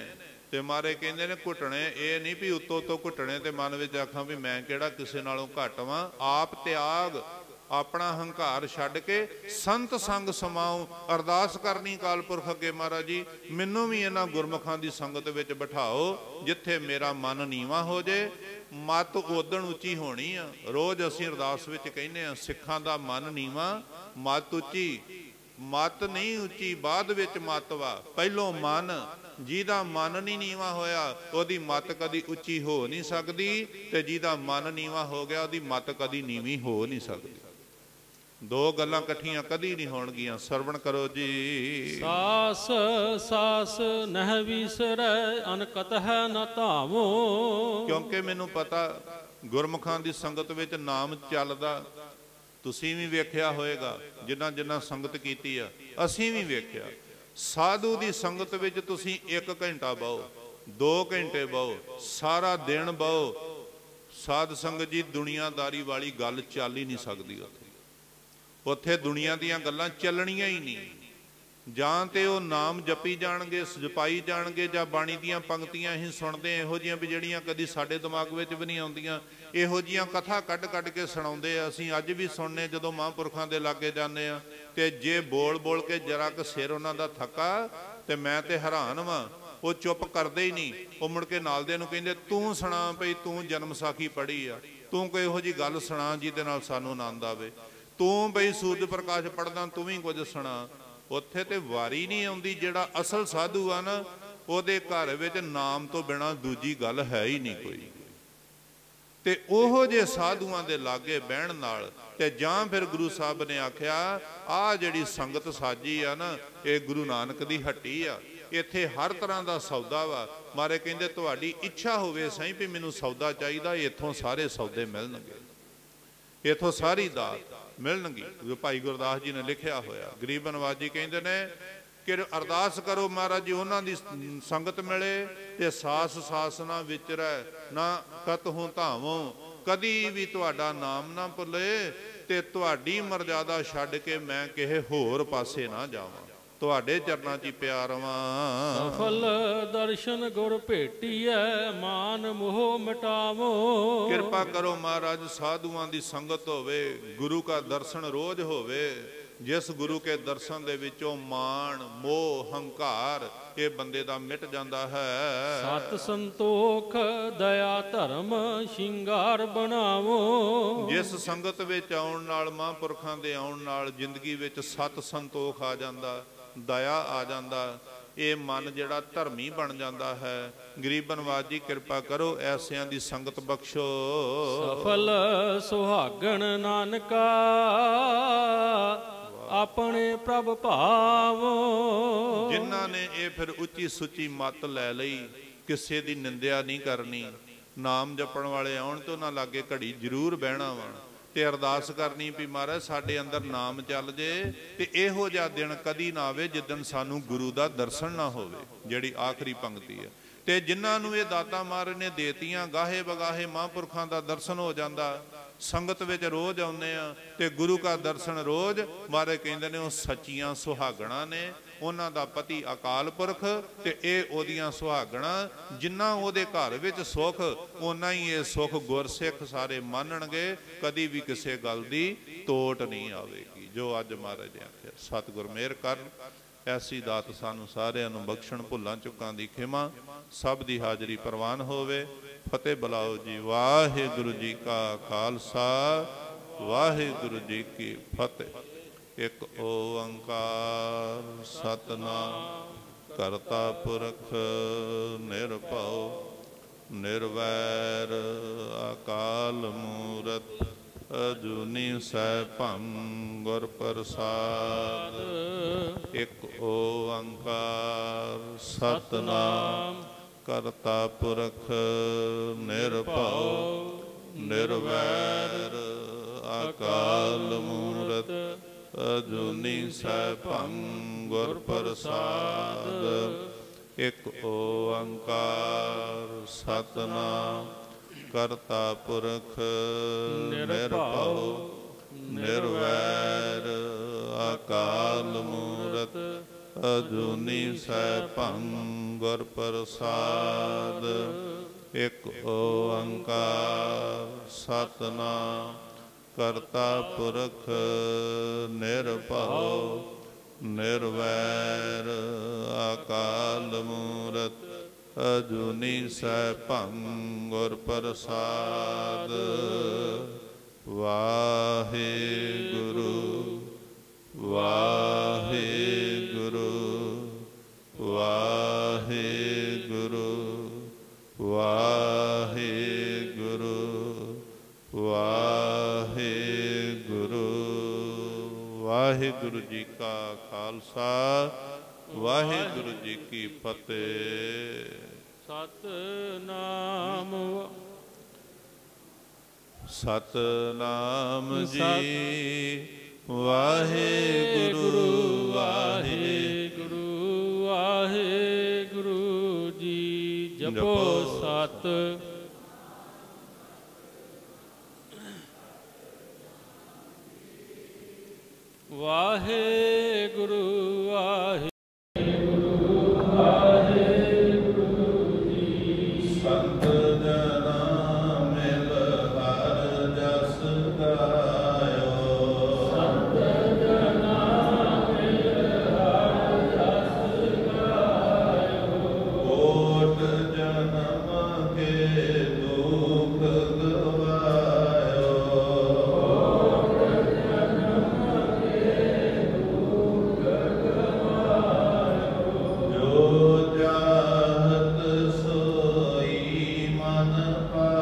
A: ਤੇ ਮਾਰੇ ਕਹਿੰਦੇ ਨੇ ਘੁੱਟਣੇ, ਇਹ ਨਹੀਂ ਵੀ ਉੱਤੋਂ ਤੋਂ ਘੁੱਟਣੇ ਤੇ ਮਨ ਵਿੱਚ ਆਖਾਂ ਵੀ ਮੈਂ ਕਿਹੜਾ ਕਿਸੇ ਨਾਲੋਂ ਘੱਟ ਵਾਂ। ਆਪ ਤਿਆਗ, ਆਪਣਾ ਹੰਕਾਰ ਛੱਡ ਕੇ ਸੰਤ ਸੰਗ ਸਮਾਉ। ਅਰਦਾਸ ਕਰਨੀ ਕਾਲ ਪੁਰਖ ਅੱਗੇ, ਮਹਾਰਾਜ ਜੀ ਮੈਨੂੰ ਵੀ ਇਹਨਾਂ ਗੁਰਮੁਖਾਂ ਦੀ ਸੰਗਤ ਵਿੱਚ ਬਿਠਾਓ ਜਿੱਥੇ ਮੇਰਾ ਮਨ ਨੀਵਾਂ ਹੋ ਜੇ, ਮੱਤ ਉਦਣ ਉੱਚੀ ਹੋਣੀ ਆ। ਰੋਜ਼ ਅਸੀਂ ਅਰਦਾਸ ਵਿੱਚ ਕਹਿੰਦੇ ਆ ਸਿੱਖਾਂ ਦਾ ਮਨ ਨੀਵਾਂ, ਮੱਤ ਉੱਚੀ। ਮੱਤ ਨਹੀਂ ਉੱਚੀ, ਬਾਅਦ ਵਿੱਚ ਮੱਤ ਵਾ, ਪਹਿਲੋਂ ਮਨ। ਜਿਹਦਾ ਮਨ ਨਹੀਂ ਨੀਵਾਂ ਹੋਇਆ ਉਹਦੀ ਮੱਤ ਕਦੀ ਉੱਚੀ ਹੋ ਨਹੀਂ ਸਕਦੀ, ਤੇ ਜਿਹਦਾ ਮਨ ਨੀਵਾਂ ਹੋ ਗਿਆ ਉਹਦੀ ਮੱਤ ਕਦੀ ਨੀਵੀਂ ਹੋ ਨਹੀਂ ਸਕਦੀ। ਦੋ ਗੱਲਾਂ ਇਕੱਠੀਆਂ ਕਦੀ ਨਹੀਂ ਹੋਣਗੀਆਂ। ਸਰਵਣ ਕਰੋ ਜੀ।
B: ਸਾਸ ਸਾਸ ਨਹਿ ਵਿਸਰੈ, ਅਨਕਤ ਹੈ ਨ ਧਾਵੋ।
A: ਕਿਉਂਕਿ ਮੈਨੂੰ ਪਤਾ ਗੁਰਮੁਖਾਂ ਦੀ ਸੰਗਤ ਵਿੱਚ ਨਾਮ ਚੱਲਦਾ। ਤੁਸੀਂ ਵੀ ਵੇਖਿਆ ਹੋਏਗਾ, ਜਿਨ੍ਹਾਂ ਜਿਨ੍ਹਾਂ ਸੰਗਤ ਕੀਤੀ ਆ, ਅਸੀਂ ਵੀ ਵੇਖਿਆ। ਸਾਧੂ ਦੀ ਸੰਗਤ ਵਿੱਚ ਤੁਸੀਂ 1 ਘੰਟਾ ਬਹੋ, 2 ਘੰਟੇ ਬਹੋ, ਸਾਰਾ ਦਿਨ ਬਹੋ, ਸਾਧ ਸੰਗਤ ਜੀ ਦੁਨੀਆਦਾਰੀ ਵਾਲੀ ਗੱਲ ਚੱਲ ਹੀ ਨਹੀਂ ਸਕਦੀ। ਉੱਥੇ ਦੁਨੀਆ ਦੀਆਂ ਗੱਲਾਂ ਚੱਲਣੀਆਂ ਹੀ ਨਹੀਂ। ਜਾਂ ਤੇ ਉਹ ਨਾਮ ਜਪੀ ਜਾਣਗੇ, ਜਪਾਈ ਜਾਣਗੇ, ਜਾਂ ਬਾਣੀ ਦੀਆਂ ਪੰਕਤੀਆਂ ਹੀ ਸੁਣਦੇ ਇਹੋ ਜਿਹੀਆਂ ਵੀ ਜਿਹੜੀਆਂ ਕਦੀ ਸਾਡੇ ਦਿਮਾਗ ਵਿੱਚ ਵੀ ਨਹੀਂ ਆਉਂਦੀਆਂ। ਇਹੋ ਜਿਹੀਆਂ ਕਥਾ ਕੱਢ ਕੱਢ ਕੇ ਸੁਣਾਉਂਦੇ ਆ। ਅਸੀਂ ਅੱਜ ਵੀ ਸੁਣਨੇ ਜਦੋਂ ਮਹਾਂਪੁਰਖਾਂ ਦੇ ਲਾਗੇ ਜਾਂਦੇ ਆ, ਤੇ ਜੇ ਬੋਲ ਬੋਲ ਕੇ ਜਰਾ ਕੁ ਸਿਰ ਉਹਨਾਂ ਦਾ ਥੱਕਾ ਤੇ ਮੈਂ ਤੇ ਹੈਰਾਨ ਵਾਂ, ਉਹ ਚੁੱਪ ਕਰਦੇ ਹੀ ਨਹੀਂ। ਉਹ ਮੁੜ ਕੇ ਨਾਲ ਦੇ ਨੂੰ ਕਹਿੰਦੇ ਤੂੰ ਸੁਣਾ ਪਈ, ਤੂੰ ਜਨਮ ਸਾਖੀ ਪੜ੍ਹੀ ਆ, ਤੂੰ ਕੋਈ ਇਹੋ ਜਿਹੀ ਗੱਲ ਸੁਣਾ ਜਿਹਦੇ ਨਾਲ ਸਾਨੂੰ ਆਨੰਦ ਆਵੇ, ਤੂੰ ਬਈ ਸੂਰਜ ਪ੍ਰਕਾਸ਼ ਪੜ੍ਹਦਾ, ਤੂੰ ਵੀ ਕੁਝ ਸੁਣਾ। ਉੱਥੇ ਤੇ ਵਾਰੀ ਨਹੀਂ ਆਉਂਦੀ। ਜਿਹੜਾ ਅਸਲ ਸਾਧੂ ਆ ਨਾ, ਉਹਦੇ ਘਰ ਵਿੱਚ ਨਾਮ ਤੋਂ ਬਿਨਾਂ ਦੂਜੀ ਗੱਲ ਹੈ ਹੀ ਨਹੀਂ ਕੋਈ। ਤੇ ਉਹੋ ਜਿਹੇ ਸਾਧੂਆਂ ਦੇ ਲਾਗੇ ਬਹਿਣ ਨਾਲ, ਤੇ ਜਾਂ ਫਿਰ ਗੁਰੂ ਸਾਹਿਬ ਨੇ ਆਖਿਆ ਆਹ ਜਿਹੜੀ ਸੰਗਤ ਸਾਜੀ ਆ ਨਾ, ਇਹ ਗੁਰੂ ਨਾਨਕ ਦੀ ਹੱਟੀ ਆ, ਇੱਥੇ ਹਰ ਤਰ੍ਹਾਂ ਦਾ ਸੌਦਾ ਵਾ। ਮਾਰੇ ਕਹਿੰਦੇ ਤੁਹਾਡੀ ਇੱਛਾ ਹੋਵੇ ਸਹੀ ਵੀ ਮੈਨੂੰ ਸੌਦਾ ਚਾਹੀਦਾ, ਇੱਥੋਂ ਸਾਰੇ ਸੌਦੇ ਮਿਲਣਗੇ, ਇੱਥੋਂ ਸਾਰੀ ਦਾਤ ਮਿਲਣਗੀ। ਭਾਈ ਗੁਰਦਾਸ ਜੀ ਨੇ ਲਿਖਿਆ ਹੋਇਆ। ਗਰੀਬ ਨਵਾਜ ਜੀ ਕਹਿੰਦੇ ਨੇ ਕਿ ਅਰਦਾਸ ਕਰੋ ਮਹਾਰਾਜ ਜੀ ਉਹਨਾਂ ਦੀ ਸੰਗਤ ਮਿਲੇ, ਤੇ ਸਾਸ ਸਾਸ ਨਾ ਵਿਚਰੈ, ਨਾ ਕਤਹੁ ਧਾਵੋ। ਕਦੀ ਵੀ ਤੁਹਾਡਾ ਨਾਮ ਨਾ ਭੁੱਲੇ, ਤੇ ਤੁਹਾਡੀ ਮਰਜ਼ਾਦਾ ਛੱਡ ਕੇ ਮੈਂ ਕਿਸੇ ਹੋਰ ਪਾਸੇ ਨਾ ਜਾਵਾਂ, ਤੁਹਾਡੇ ਚਰਨਾਂ 'ਚ ਹੀ ਪਿਆ ਰਵਾਂ।
B: ਸਫਲ ਦਰਸ਼ਨ ਗੁਰ ਭੇਟੀਐ, ਮਾਨ ਮੋਹ ਮਿਟਾਵੋ।
A: ਕਿਰਪਾ ਕਰੋ ਮਹਾਰਾਜ ਸਾਧੂਆਂ ਦੀ ਸੰਗਤ ਹੋਵੇ, ਗੁਰੂ ਦਾ ਦਰਸ਼ਨ ਰੋਜ਼ ਹੋਵੇ। ਜਿਸ ਗੁਰੂ ਕੇ ਦਰਸ਼ਨ ਦੇ ਵਿੱਚੋਂ ਮਾਣ ਮੋਹ ਹੰਕਾਰ ਇਹ ਬੰਦੇ ਦਾ ਮਿਟ ਜਾਂਦਾ ਹੈ।
B: ਸਤ ਸੰਤੋਖ ਦਇਆ ਧਰਮ ਸ਼ਿੰਗਾਰ ਬਣਾਵੋ।
A: ਜਿਸ ਸੰਗਤ ਵਿੱਚ ਆਉਣ ਨਾਲ, ਮਹਾਂਪੁਰਖਾਂ ਦੇ ਆਉਣ ਨਾਲ ਜ਼ਿੰਦਗੀ ਵਿੱਚ ਸਤ ਸੰਤੋਖ ਆ ਜਾਂਦਾ, ਦਇਆ ਆ ਜਾਂਦਾ, ਇਹ ਮਨ ਜਿਹੜਾ ਧਰਮੀ ਬਣ ਜਾਂਦਾ ਹੈ। ਗਰੀਬ ਨਵਾਜ ਜੀ ਕਿਰਪਾ ਕਰੋ ਐਸਿਆਂ ਦੀ ਸੰਗਤ ਬਖਸ਼ੋ।
B: ਸਫਲ ਸੁਹਾਗਣ ਨਾਨਕਾ, ਆਪਣੇ ਪ੍ਰਭ ਭਾਵੋ।
A: ਜਿਨ੍ਹਾਂ ਨੇ ਇਹ ਫਿਰ ਉੱਚੀ ਸੁੱਚੀ ਮੱਤ ਲੈ ਲਈ, ਕਿਸੇ ਦੀ ਨਿੰਦਿਆ ਨਹੀਂ ਕਰਨੀ। ਨਾਮ ਜਪਣ ਵਾਲੇ ਆਉਣ ਤੇ ਉਹਨਾਂ ਲਾਗੇ ਘੜੀ ਜ਼ਰੂਰ ਬਹਿਣਾ ਵਾ, ਤੇ ਅਰਦਾਸ ਕਰਨੀ ਵੀ ਮਹਾਰਾਜ ਸਾਡੇ ਅੰਦਰ ਨਾਮ ਚੱਲ ਜੇ, ਤੇ ਇਹੋ ਜਿਹਾ ਦਿਨ ਕਦੀ ਨਾ ਆਵੇ ਜਿੱਦਣ ਸਾਨੂੰ ਗੁਰੂ ਦਾ ਦਰਸ਼ਨ ਨਾ ਹੋਵੇ। ਜਿਹੜੀ ਆਖਰੀ ਪੰਕਤੀ ਹੈ। ਤੇ ਜਿਨ੍ਹਾਂ ਨੂੰ ਇਹ ਦਾਤਾਂ ਮਹਾਰਾਜ ਨੇ ਦੇਤੀਆਂ, ਗਾਹੇ ਬਗਾਹੇ ਮਹਾਂਪੁਰਖਾਂ ਦਾ ਦਰਸ਼ਨ ਹੋ ਜਾਂਦਾ। ਸੰਗਤ ਵਿੱਚ ਰੋਜ਼ ਆਉਂਦੇ ਆ ਤੇ ਗੁਰੂ ਦਾ ਦਰਸ਼ਨ ਰੋਜ਼। ਮਹਾਰਾਜ ਕਹਿੰਦੇ ਨੇ ਉਹ ਸੱਚੀਆਂ ਸੁਹਾਗਣਾ ਨੇ, ਉਹਨਾਂ ਦਾ ਪਤੀ ਅਕਾਲ ਪੁਰਖ, ਤੇ ਇਹ ਉਹਦੀਆਂ ਸੁਹਾਗਣਾ। ਜਿੰਨਾ ਉਹਦੇ ਘਰ ਵਿੱਚ ਸੁੱਖ, ਓਨਾ ਹੀ ਇਹ ਸੁੱਖ ਗੁਰਸਿੱਖ ਸਾਰੇ ਮੰਨਣਗੇ। ਕਦੀ ਵੀ ਕਿਸੇ ਗੱਲ ਦੀ ਤੋਟ ਨਹੀਂ ਆਵੇਗੀ। ਜੋ ਅੱਜ ਮਹਾਰਾਜ ਨੇ ਆਖਿਆ, ਸਤਿਗੁਰ ਮਿਹਰ ਕਰਨ। ਐਸੀ ਦਾਤ ਸਾਨੂੰ ਸਾਰਿਆਂ ਨੂੰ ਬਖਸ਼ਣ। ਭੁੱਲਾਂ ਚੁੱਕਾਂ ਦੀ ਖਿਮਾ, ਸਭ ਦੀ ਹਾਜ਼ਰੀ ਪ੍ਰਵਾਨ ਹੋਵੇ। ਫਤਿਹ ਬੁਲਾਓ ਜੀ। ਵਾਹਿਗੁਰੂ ਜੀ ਕਾ ਖਾਲਸਾ, ਵਾਹਿਗੁਰੂ ਜੀ ਕੀ ਫਤਿਹ। ਇੱਕ ਓੰਕਾਰ ਸਤਿਨਾਮ ਕਰਤਾ ਪੁਰਖ ਨਿਰਭਉ ਨਿਰਵੈਰ ਅਕਾਲ ਮੂਰਤ ਅਜੂਨੀ ਸੈਭੰ ਗੁਰ ਪ੍ਰਸਾਦ। ਇੱਕ ਓੰਕਾਰ ਸਤਿਨਾਮ ਕਰਤਾ ਪੁਰਖ ਨਿਰਭਉ ਨਿਰਵੈਰ ਅਕਾਲ ਮੂਰਤ ਅਜੂਨੀ ਸੈਭੰ ਗੁਰ ਪ੍ਰਸਾਦ। ਇੱਕ ਓੰਕਾਰ ਸਤਿਨਾਮ ਕਰਤਾ ਪੁਰਖ ਨਿਰਭਉ ਨਿਰਵੈਰ ਅਕਾਲ ਮੂਰਤ ਅਜੂਨੀ ਸੈਭੰ ਗੁਰ ਪ੍ਰਸਾਦ। ਇਕ ਓੰਕਾਰ ਸਤਿਨਾਮ ਕਰਤਾ ਪੁਰਖ ਨਿਰਭਉ ਨਿਰਵੈਰ ਅਕਾਲ ਮੂਰਤ ਅਜੂਨੀ ਸੈਭੰ ਗੁਰ ਪ੍ਰਸਾਦ। ਵਾਹਿਗੁਰੂ ਵਾਹਿਗੁਰੂ ਵਾਹਿਗੁਰੂ ਵਾਹਿਗੁਰੂ ਵਾਹਿਗੁਰੂ। ਵਾਹਿਗੁਰੂ ਜੀ ਕਾ ਖਾਲਸਾ ਵਾਹਿਗੁਰੂ ਜੀ ਕੀ ਫਤਿਹ।
B: ਸਤਿਨਾਮ
A: ਸਤਿਨਾਮ ਜੀ ਵਾਹਿਗੁਰੂ
B: ਵਾਹਿਗੁਰੂ ਵਾਹਿਗੁਰੂ ਜੀ। ਜਪੋ ਸਤ ਵਾਹਿਗੁਰੂ ਵਾਹਿਗੁਰੂ ਵਾਹਿਗੁਰੂ ਜੀ।
A: ਸੰਤ ਜਨਾ ਮਿਲ ਹਰ ਜਸ ਗਾਇਓ।
B: ਸੰਤ ਜਨਾ ਮਿਲ ਹਰ ਜਸ ਗਾਇਓ।
A: ਕੋਟ ਜਨਮ ਕੇ ਦੁਖ ਗਵਾਇਓ। ਜੋ ਚਾਹਤ ਸੋਈ ਮਨ ਪਾਇਓ।